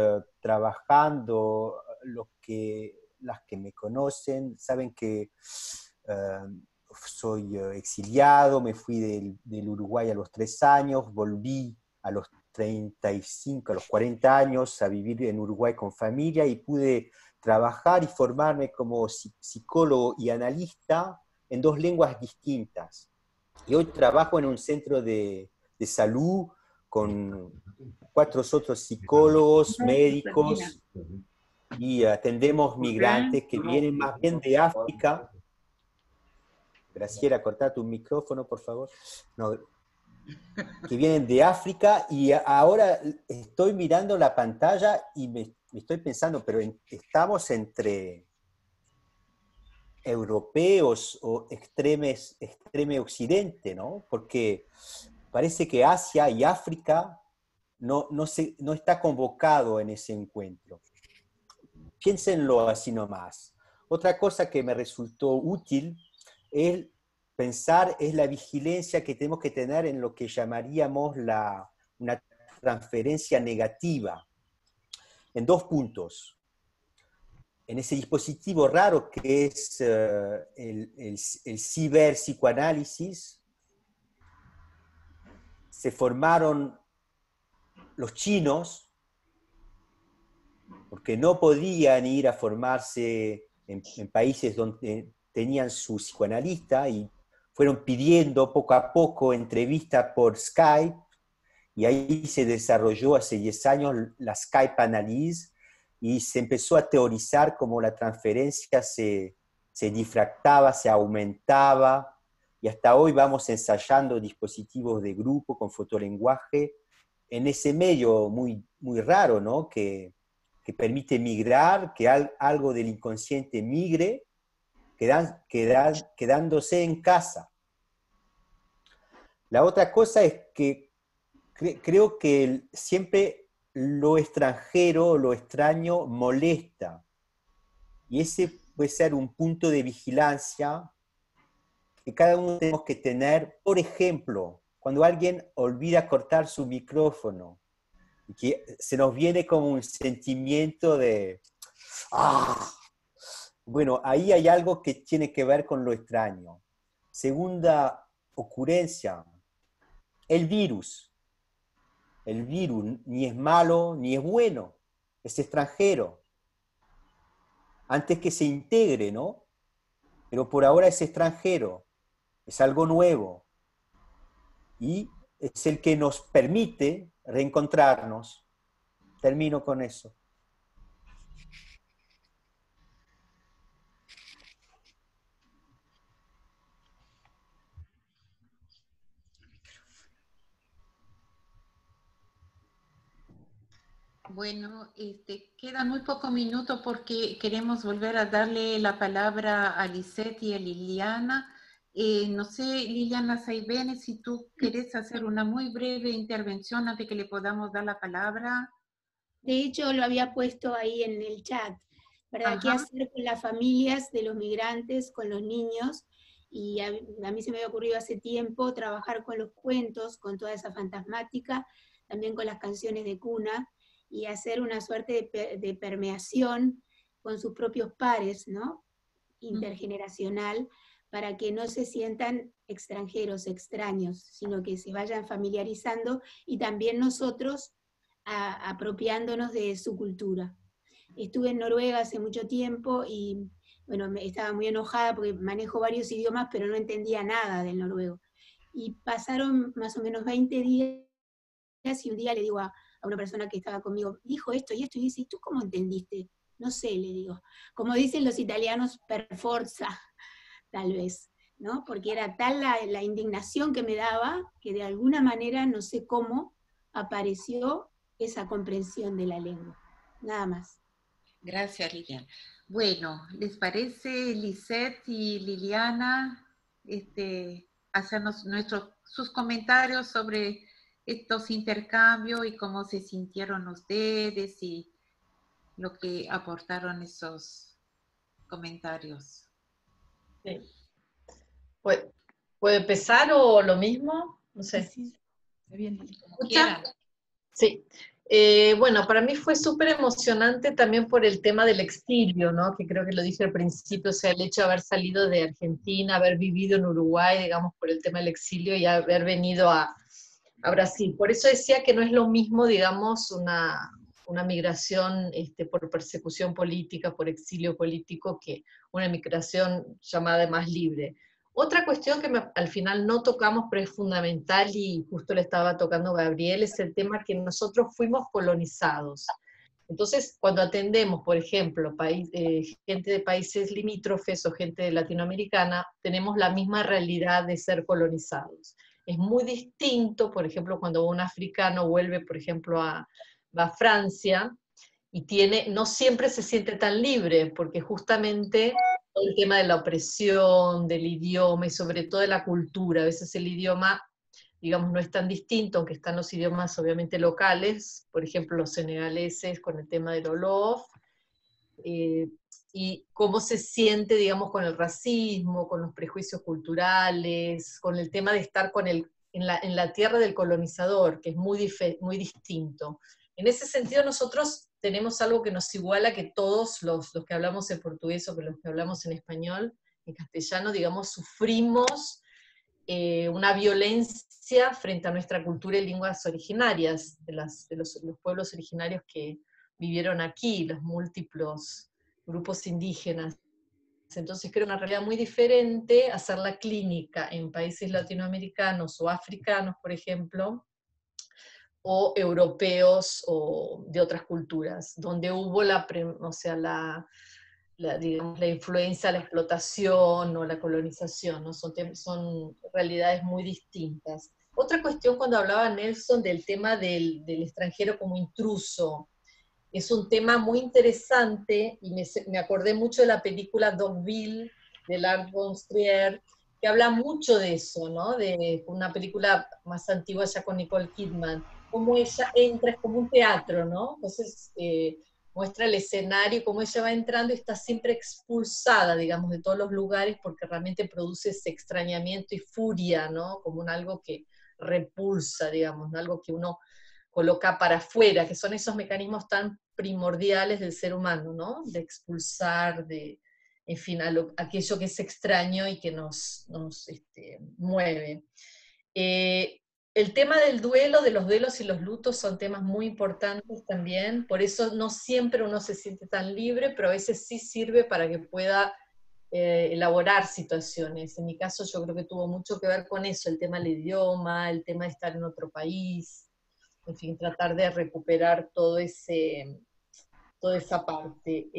trabajando, las que me conocen saben que soy exiliado, me fui del Uruguay a los 3 años, volví a los 35, a los 40 años a vivir en Uruguay con familia y pude trabajar y formarme como psicólogo y analista en 2 lenguas distintas. Y hoy trabajo en un centro de salud con 4 otros psicólogos, médicos, y atendemos migrantes que vienen más bien de África. Graciela, corta tu micrófono, por favor. No, que vienen de África, y ahora estoy mirando la pantalla y me estoy pensando, pero estamos entre europeos o extreme occidente, ¿no? Porque parece que Asia y África no está convocado en ese encuentro. Piénsenlo así nomás. Otra cosa que me resultó útil es pensar es la vigilancia que tenemos que tener en lo que llamaríamos una transferencia negativa, en 2 puntos. En ese dispositivo raro que es el ciberpsicoanálisis, se formaron los chinos, porque no podían ir a formarse en países donde tenían su psicoanalista, y fueron pidiendo poco a poco entrevistas por Skype, y ahí se desarrolló hace 10 años la Skype Analysis, y se empezó a teorizar cómo la transferencia se difractaba, se aumentaba, y hasta hoy vamos ensayando dispositivos de grupo con fotolenguaje en ese medio muy, muy raro, ¿no? Que permite migrar, que algo del inconsciente migre, quedándose en casa. La otra cosa es que creo que siempre lo extranjero, lo extraño, molesta. Y ese puede ser un punto de vigilancia que cada uno tenemos que tener. Por ejemplo, cuando alguien olvida cortar su micrófono, y que se nos viene como un sentimiento de... ¡ah! Bueno, ahí hay algo que tiene que ver con lo extraño. Segunda ocurrencia, el virus. El virus ni es malo ni es bueno, es extranjero. Antes que se integre, ¿no? Pero por ahora es extranjero, es algo nuevo. Y es el que nos permite reencontrarnos. Termino con eso. Bueno, quedan muy pocos minutos porque queremos volver a darle la palabra a Lisette y a Liliana. No sé, Liliana Saibene, si tú querés hacer una muy breve intervención antes que le podamos dar la palabra. De hecho, lo había puesto ahí en el chat, ¿verdad? Ajá. ¿Qué hacer con las familias de los migrantes, con los niños? Y a mí se me había ocurrido hace tiempo trabajar con los cuentos, con toda esa fantasmática, también con las canciones de cuna, y hacer una suerte de permeación con sus propios pares, ¿no? Intergeneracional, para que no se sientan extranjeros, extraños, sino que se vayan familiarizando, y también nosotros apropiándonos de su cultura. Estuve en Noruega hace mucho tiempo y bueno, estaba muy enojada porque manejo varios idiomas, pero no entendía nada del noruego. Y pasaron más o menos 20 días y un día le digo a una persona que estaba conmigo, dijo esto y esto, y dice, ¿y tú cómo entendiste? No sé, le digo. Como dicen los italianos, per forza, tal vez, ¿no? Porque era tal la indignación que me daba, que de alguna manera, no sé cómo, apareció esa comprensión de la lengua. Nada más. Gracias, Liliana. Bueno, ¿les parece, Lisette y Liliana, hacernos sus comentarios sobre estos intercambios y cómo se sintieron ustedes y lo que aportaron esos comentarios? Sí. ¿Puede empezar o lo mismo? No sé. Sí, sí. Bien. ¿Escuchan? Sí. Bueno, para mí fue súper emocionante también por el tema del exilio, ¿no? Que creo que lo dije al principio, o sea, el hecho de haber salido de Argentina, haber vivido en Uruguay, digamos, por el tema del exilio y haber venido a Brasil. Por eso decía que no es lo mismo, digamos, una migración por persecución política, por exilio político, que una migración llamada más libre. Otra cuestión que al final no tocamos, pero es fundamental, y justo le estaba tocando Gabriel, es el tema que nosotros fuimos colonizados. Entonces, cuando atendemos, por ejemplo, gente de países limítrofes o gente latinoamericana, tenemos la misma realidad de ser colonizados. Es muy distinto, por ejemplo, cuando un africano vuelve, por ejemplo, a Francia, y no siempre se siente tan libre, porque justamente el tema de la opresión, del idioma y sobre todo de la cultura, a veces el idioma, digamos, no es tan distinto, aunque están los idiomas obviamente locales, por ejemplo los senegaleses con el tema del Wolof, y cómo se siente, digamos, con el racismo, con los prejuicios culturales, con el tema de estar en la tierra del colonizador, que es muy distinto. En ese sentido nosotros tenemos algo que nos iguala, que todos los que hablamos en portugués o que los que hablamos en español, en castellano, digamos, sufrimos una violencia frente a nuestra cultura y lenguas originarias, de los pueblos originarios que vivieron aquí, los múltiplos grupos indígenas. Entonces creo una realidad muy diferente hacer la clínica en países latinoamericanos o africanos, por ejemplo, o europeos o de otras culturas, donde hubo digamos, la influencia, la explotación o la colonización, ¿no? Son realidades muy distintas. Otra cuestión, cuando hablaba Nelson del tema del extranjero como intruso, es un tema muy interesante, y me acordé mucho de la película Dogville, de Lars von Trier, que habla mucho de eso, ¿no? De una película más antigua ya con Nicole Kidman, cómo ella entra, es como un teatro, ¿no? Entonces muestra el escenario, cómo ella va entrando y está siempre expulsada, digamos, de todos los lugares, porque realmente produce ese extrañamiento y furia, ¿no? Como algo que repulsa, digamos, ¿no? Algo que uno coloca para afuera, que son esos mecanismos tan primordiales del ser humano, ¿no? De expulsar, en fin, aquello que es extraño y que nos mueve. El tema del duelo, de los duelos y los lutos son temas muy importantes también, por eso no siempre uno se siente tan libre, pero a veces sí sirve para que pueda elaborar situaciones. En mi caso yo creo que tuvo mucho que ver con eso, el tema del idioma, el tema de estar en otro país, en fin, tratar de recuperar toda esa parte.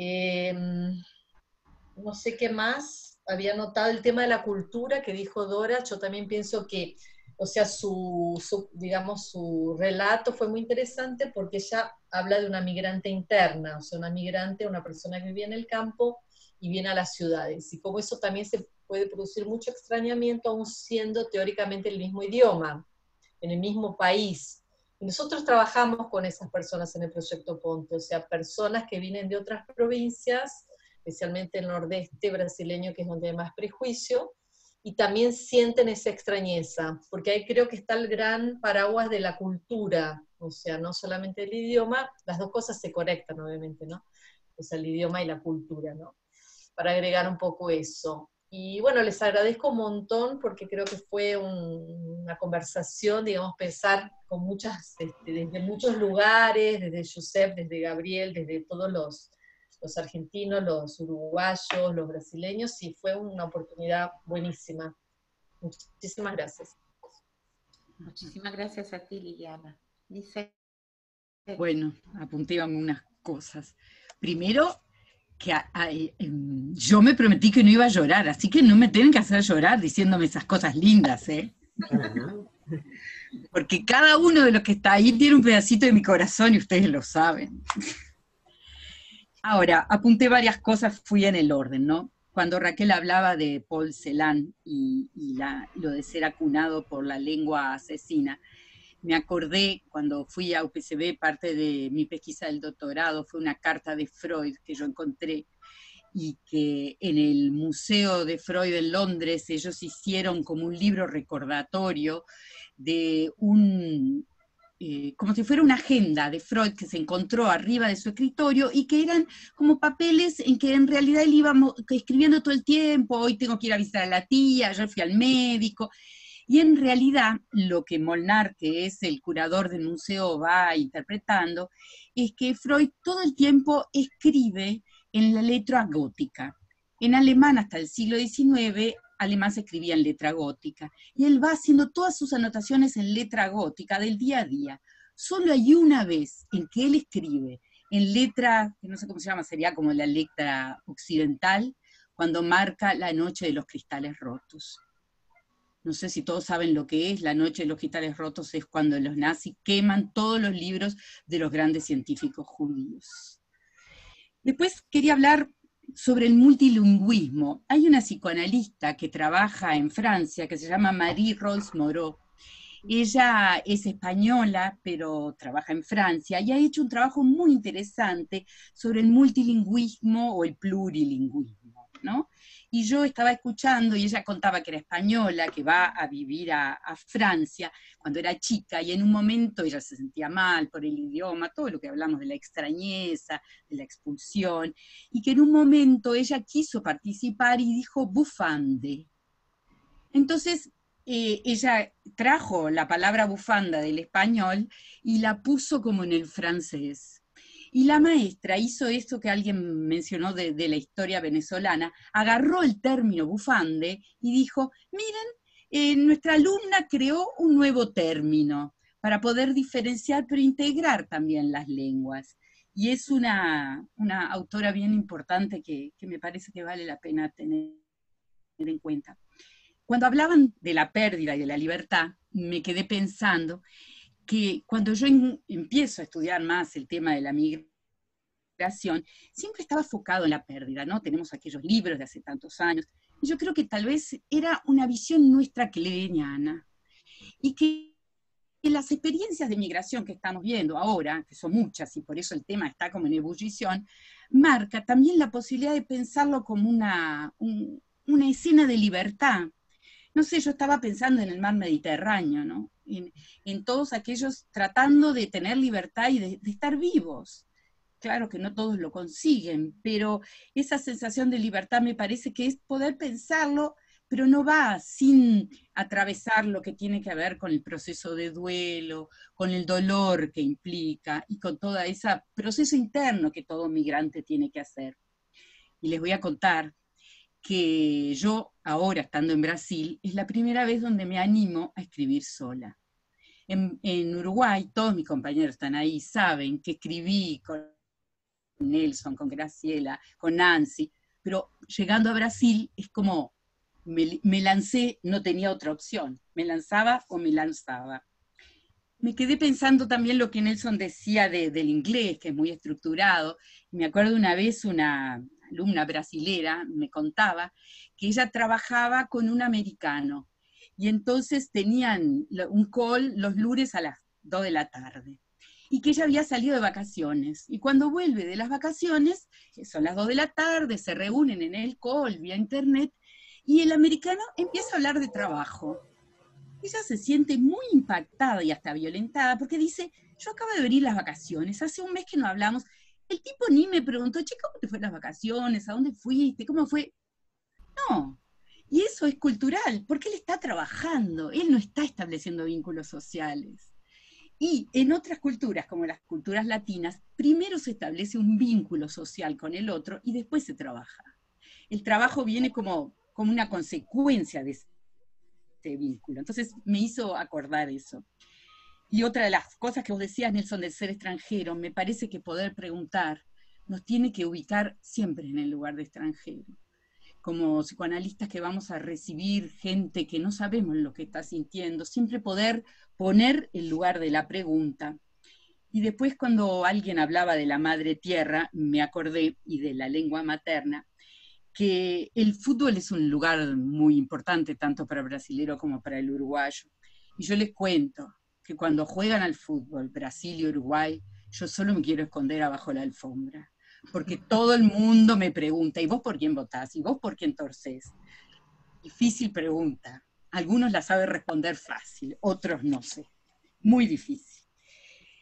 No sé qué más, había notado el tema de la cultura que dijo Dora, yo también pienso que, o sea, digamos, su relato fue muy interesante porque ella habla de una migrante interna, o sea, una migrante, una persona que vivía en el campo y viene a las ciudades, y cómo eso también se puede producir mucho extrañamiento, aún siendo teóricamente el mismo idioma, en el mismo país. Y nosotros trabajamos con esas personas en el Proyecto Ponte, o sea, personas que vienen de otras provincias, especialmente el nordeste brasileño, que es donde hay más prejuicio, y también sienten esa extrañeza, porque ahí creo que está el gran paraguas de la cultura, o sea, no solamente el idioma, las dos cosas se conectan obviamente, ¿no? O sea, el idioma y la cultura, ¿no? Para agregar un poco eso. Y bueno, les agradezco un montón porque creo que fue una conversación, digamos, pensar con desde muchos lugares, desde Josep, desde Gabriel, desde todos los argentinos, los uruguayos, los brasileños, y fue una oportunidad buenísima. Muchísimas gracias. Muchísimas gracias a ti, Liliana. Dice... Bueno, apuntéame unas cosas. Primero, que yo me prometí que no iba a llorar, así que no me tienen que hacer llorar diciéndome esas cosas lindas, ¿eh? Porque cada uno de los que está ahí tiene un pedacito de mi corazón y ustedes lo saben. Ahora, apunté varias cosas, fui en el orden, ¿no? Cuando Raquel hablaba de Paul Celan y lo de ser acunado por la lengua asesina, me acordé cuando fui a UPCB, parte de mi pesquisa del doctorado fue una carta de Freud que yo encontré, y que en el Museo de Freud en Londres ellos hicieron como un libro recordatorio de un como si fuera una agenda de Freud que se encontró arriba de su escritorio y que eran como papeles en que en realidad él iba escribiendo todo el tiempo, hoy tengo que ir a visitar a la tía, ayer fui al médico, y en realidad lo que Molnar, que es el curador del museo, va interpretando, es que Freud todo el tiempo escribe en la letra gótica. En alemán hasta el siglo XIX, alemán se escribía en letra gótica, y él va haciendo todas sus anotaciones en letra gótica del día a día. Solo hay una vez en que él escribe en letra, que no sé cómo se llama, sería como la letra occidental, cuando marca la noche de los cristales rotos. No sé si todos saben lo que es la noche de los cristales rotos, es cuando los nazis queman todos los libros de los grandes científicos judíos. Después quería hablar sobre el multilingüismo. Hay una psicoanalista que trabaja en Francia, que se llama Marie-Rose Moreau. Ella es española, pero trabaja en Francia, y ha hecho un trabajo muy interesante sobre el multilingüismo o el plurilingüismo, ¿no? Y yo estaba escuchando, y ella contaba que era española, que va a vivir a Francia cuando era chica, y en un momento ella se sentía mal por el idioma, todo lo que hablamos de la extrañeza, de la expulsión, y que en un momento ella quiso participar y dijo bufande. Entonces, ella trajo la palabra bufanda del español y la puso como en el francés. Y la maestra hizo esto que alguien mencionó de la historia venezolana, agarró el término bufande y dijo, miren, nuestra alumna creó un nuevo término para poder diferenciar, pero integrar también las lenguas. Y es una autora bien importante que me parece que vale la pena tener en cuenta. Cuando hablaban de la pérdida y de la libertad, me quedé pensando que cuando yo empiezo a estudiar más el tema de la migración, siempre estaba enfocado en la pérdida, ¿no? Tenemos aquellos libros de hace tantos años, y yo creo que tal vez era una visión nuestra kleberiana, y que las experiencias de migración que estamos viendo ahora, que son muchas, y por eso el tema está como en ebullición, marca también la posibilidad de pensarlo como una escena de libertad. No sé, yo estaba pensando en el mar Mediterráneo, ¿no? En todos aquellos tratando de tener libertad y de estar vivos. Claro que no todos lo consiguen, pero esa sensación de libertad me parece que es poder pensarlo, pero no va sin atravesar lo que tiene que ver con el proceso de duelo, con el dolor que implica y con todo ese proceso interno que todo migrante tiene que hacer. Y les voy a contar que yo, ahora estando en Brasil, es la primera vez donde me animo a escribir sola. En Uruguay, todos mis compañeros están ahí, saben que escribí con Nelson, con Graciela, con Nancy, pero llegando a Brasil es como, me lancé, no tenía otra opción, me lanzaba o me lanzaba. Me quedé pensando también lo que Nelson decía del inglés, que es muy estructurado. Me acuerdo una vez una alumna brasilera me contaba que ella trabajaba con un americano, y entonces tenían un call los lunes a las 2 de la tarde, y que ella había salido de vacaciones, y cuando vuelve de las vacaciones, son las 2 de la tarde, se reúnen en el call vía internet, y el americano empieza a hablar de trabajo. Ella se siente muy impactada y hasta violentada, porque dice, yo acabo de venir las vacaciones, hace un mes que no hablamos, el tipo ni me preguntó, che, ¿cómo te fue las vacaciones? ¿A dónde fuiste? ¿Cómo fue? No, y eso es cultural, porque él está trabajando, él no está estableciendo vínculos sociales. Y en otras culturas, como las culturas latinas, primero se establece un vínculo social con el otro y después se trabaja. El trabajo viene como una consecuencia de ese vínculo. Entonces me hizo acordar eso. Y otra de las cosas que vos decías, Nelson, del ser extranjero, me parece que poder preguntar nos tiene que ubicar siempre en el lugar de extranjero. Como psicoanalistas que vamos a recibir gente que no sabemos lo que está sintiendo, siempre poder poner el lugar de la pregunta. Y después cuando alguien hablaba de la madre tierra, me acordé, y de la lengua materna, que el fútbol es un lugar muy importante, tanto para el brasilero como para el uruguayo. Y yo les cuento que cuando juegan al fútbol, Brasil y Uruguay, yo solo me quiero esconder abajo la alfombra, porque todo el mundo me pregunta, ¿y vos por quién votás? ¿Y vos por quién torcés? Difícil pregunta. Algunos la saben responder fácil, otros no sé. Muy difícil.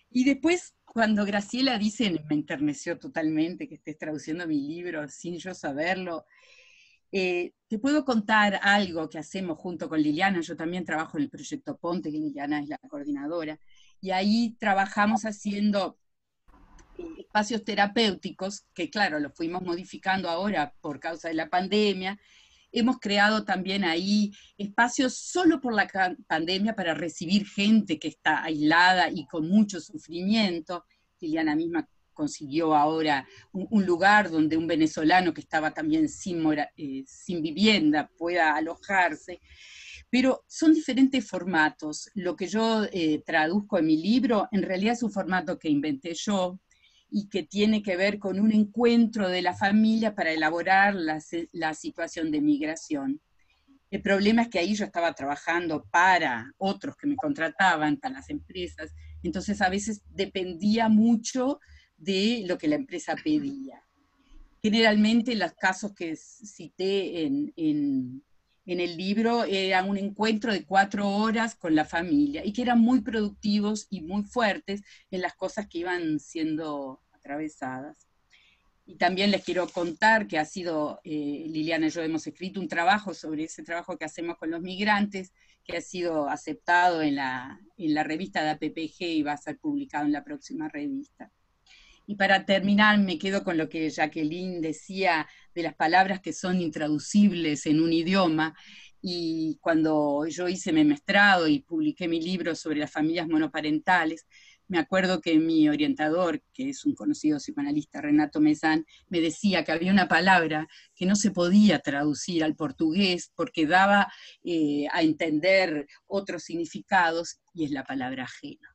Y después, cuando Graciela dice, me enterneció totalmente que estés traduciendo mi libro sin yo saberlo, te puedo contar algo que hacemos junto con Liliana. Yo también trabajo en el proyecto Ponte, que Liliana es la coordinadora, y ahí trabajamos haciendo espacios terapéuticos, que claro, los fuimos modificando ahora por causa de la pandemia. Hemos creado también ahí espacios solo por la pandemia para recibir gente que está aislada y con mucho sufrimiento. Liliana misma consiguió ahora un lugar donde un venezolano que estaba también sin vivienda pueda alojarse. Pero son diferentes formatos. Lo que yo traduzco en mi libro en realidad es un formato que inventé yo, y que tiene que ver con un encuentro de la familia para elaborar la situación de migración. El problema es que ahí yo estaba trabajando para otros que me contrataban, para las empresas, entonces a veces dependía mucho de lo que la empresa pedía. Generalmente los casos que cité en el libro era un encuentro de 4 horas con la familia, y que eran muy productivos y muy fuertes en las cosas que iban siendo atravesadas. Y también les quiero contar que ha sido, Liliana y yo hemos escrito un trabajo sobre ese trabajo que hacemos con los migrantes, que ha sido aceptado en la revista de APPG y va a ser publicado en la próxima revista. Y para terminar, me quedo con lo que Jacqueline decía de las palabras que son intraducibles en un idioma. Y cuando yo hice mi maestrado y publiqué mi libro sobre las familias monoparentales, me acuerdo que mi orientador, que es un conocido psicoanalista, Renato Mesán, me decía que había una palabra que no se podía traducir al portugués porque daba a entender otros significados, y es la palabra ajeno.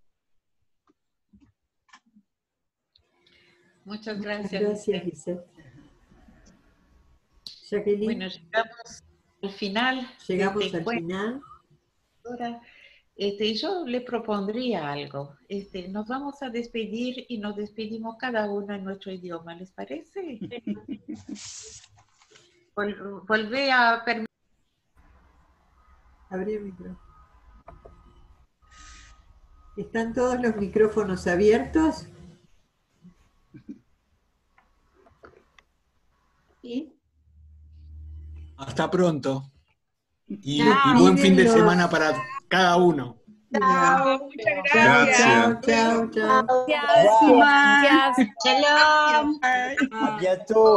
Muchas gracias. Gracias, Lisette. Jacqueline. Bueno, llegamos al final. Llegamos al final. Ahora, yo le propondría algo. Nos vamos a despedir y nos despedimos cada uno en nuestro idioma, ¿les parece? Volvé a permitir. Abrí el micrófono. ¿Están todos los micrófonos abiertos? ¿Sí? Hasta pronto. Y buen fin de semana para cada uno. Chao, muchas gracias. Chao, chao. Gracias. Shalom. À bientôt.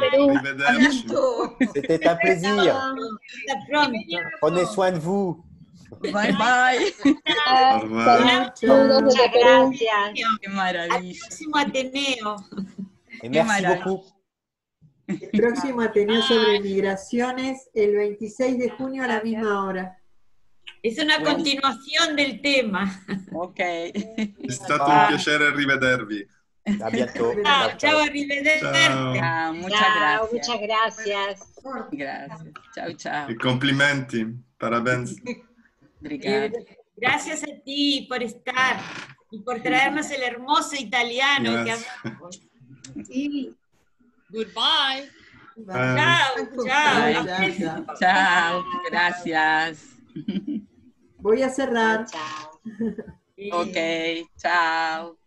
C'était un plaisir. Prenez soin de vous. Bye bye. Au revoir. Muchas gracias. Qué maravilla. Al próximo Ateneo. Et merci beaucoup. El próximo Ateneo sobre migraciones, el 26 de junio a la misma hora. Es una continuación del tema. Ok. È stato un piacere rivedervi. A bientôt. Chao, arrivederci. Chao, muchas gracias. Muchas gracias. Gracias. Chao, chao. E complimenti. Parabéns. Gracias a ti por estar y por traernos el hermoso italiano que hablamos. Sí. Goodbye. Chao. Chao, gracias. Voy a cerrar. Chao. Ok, chao.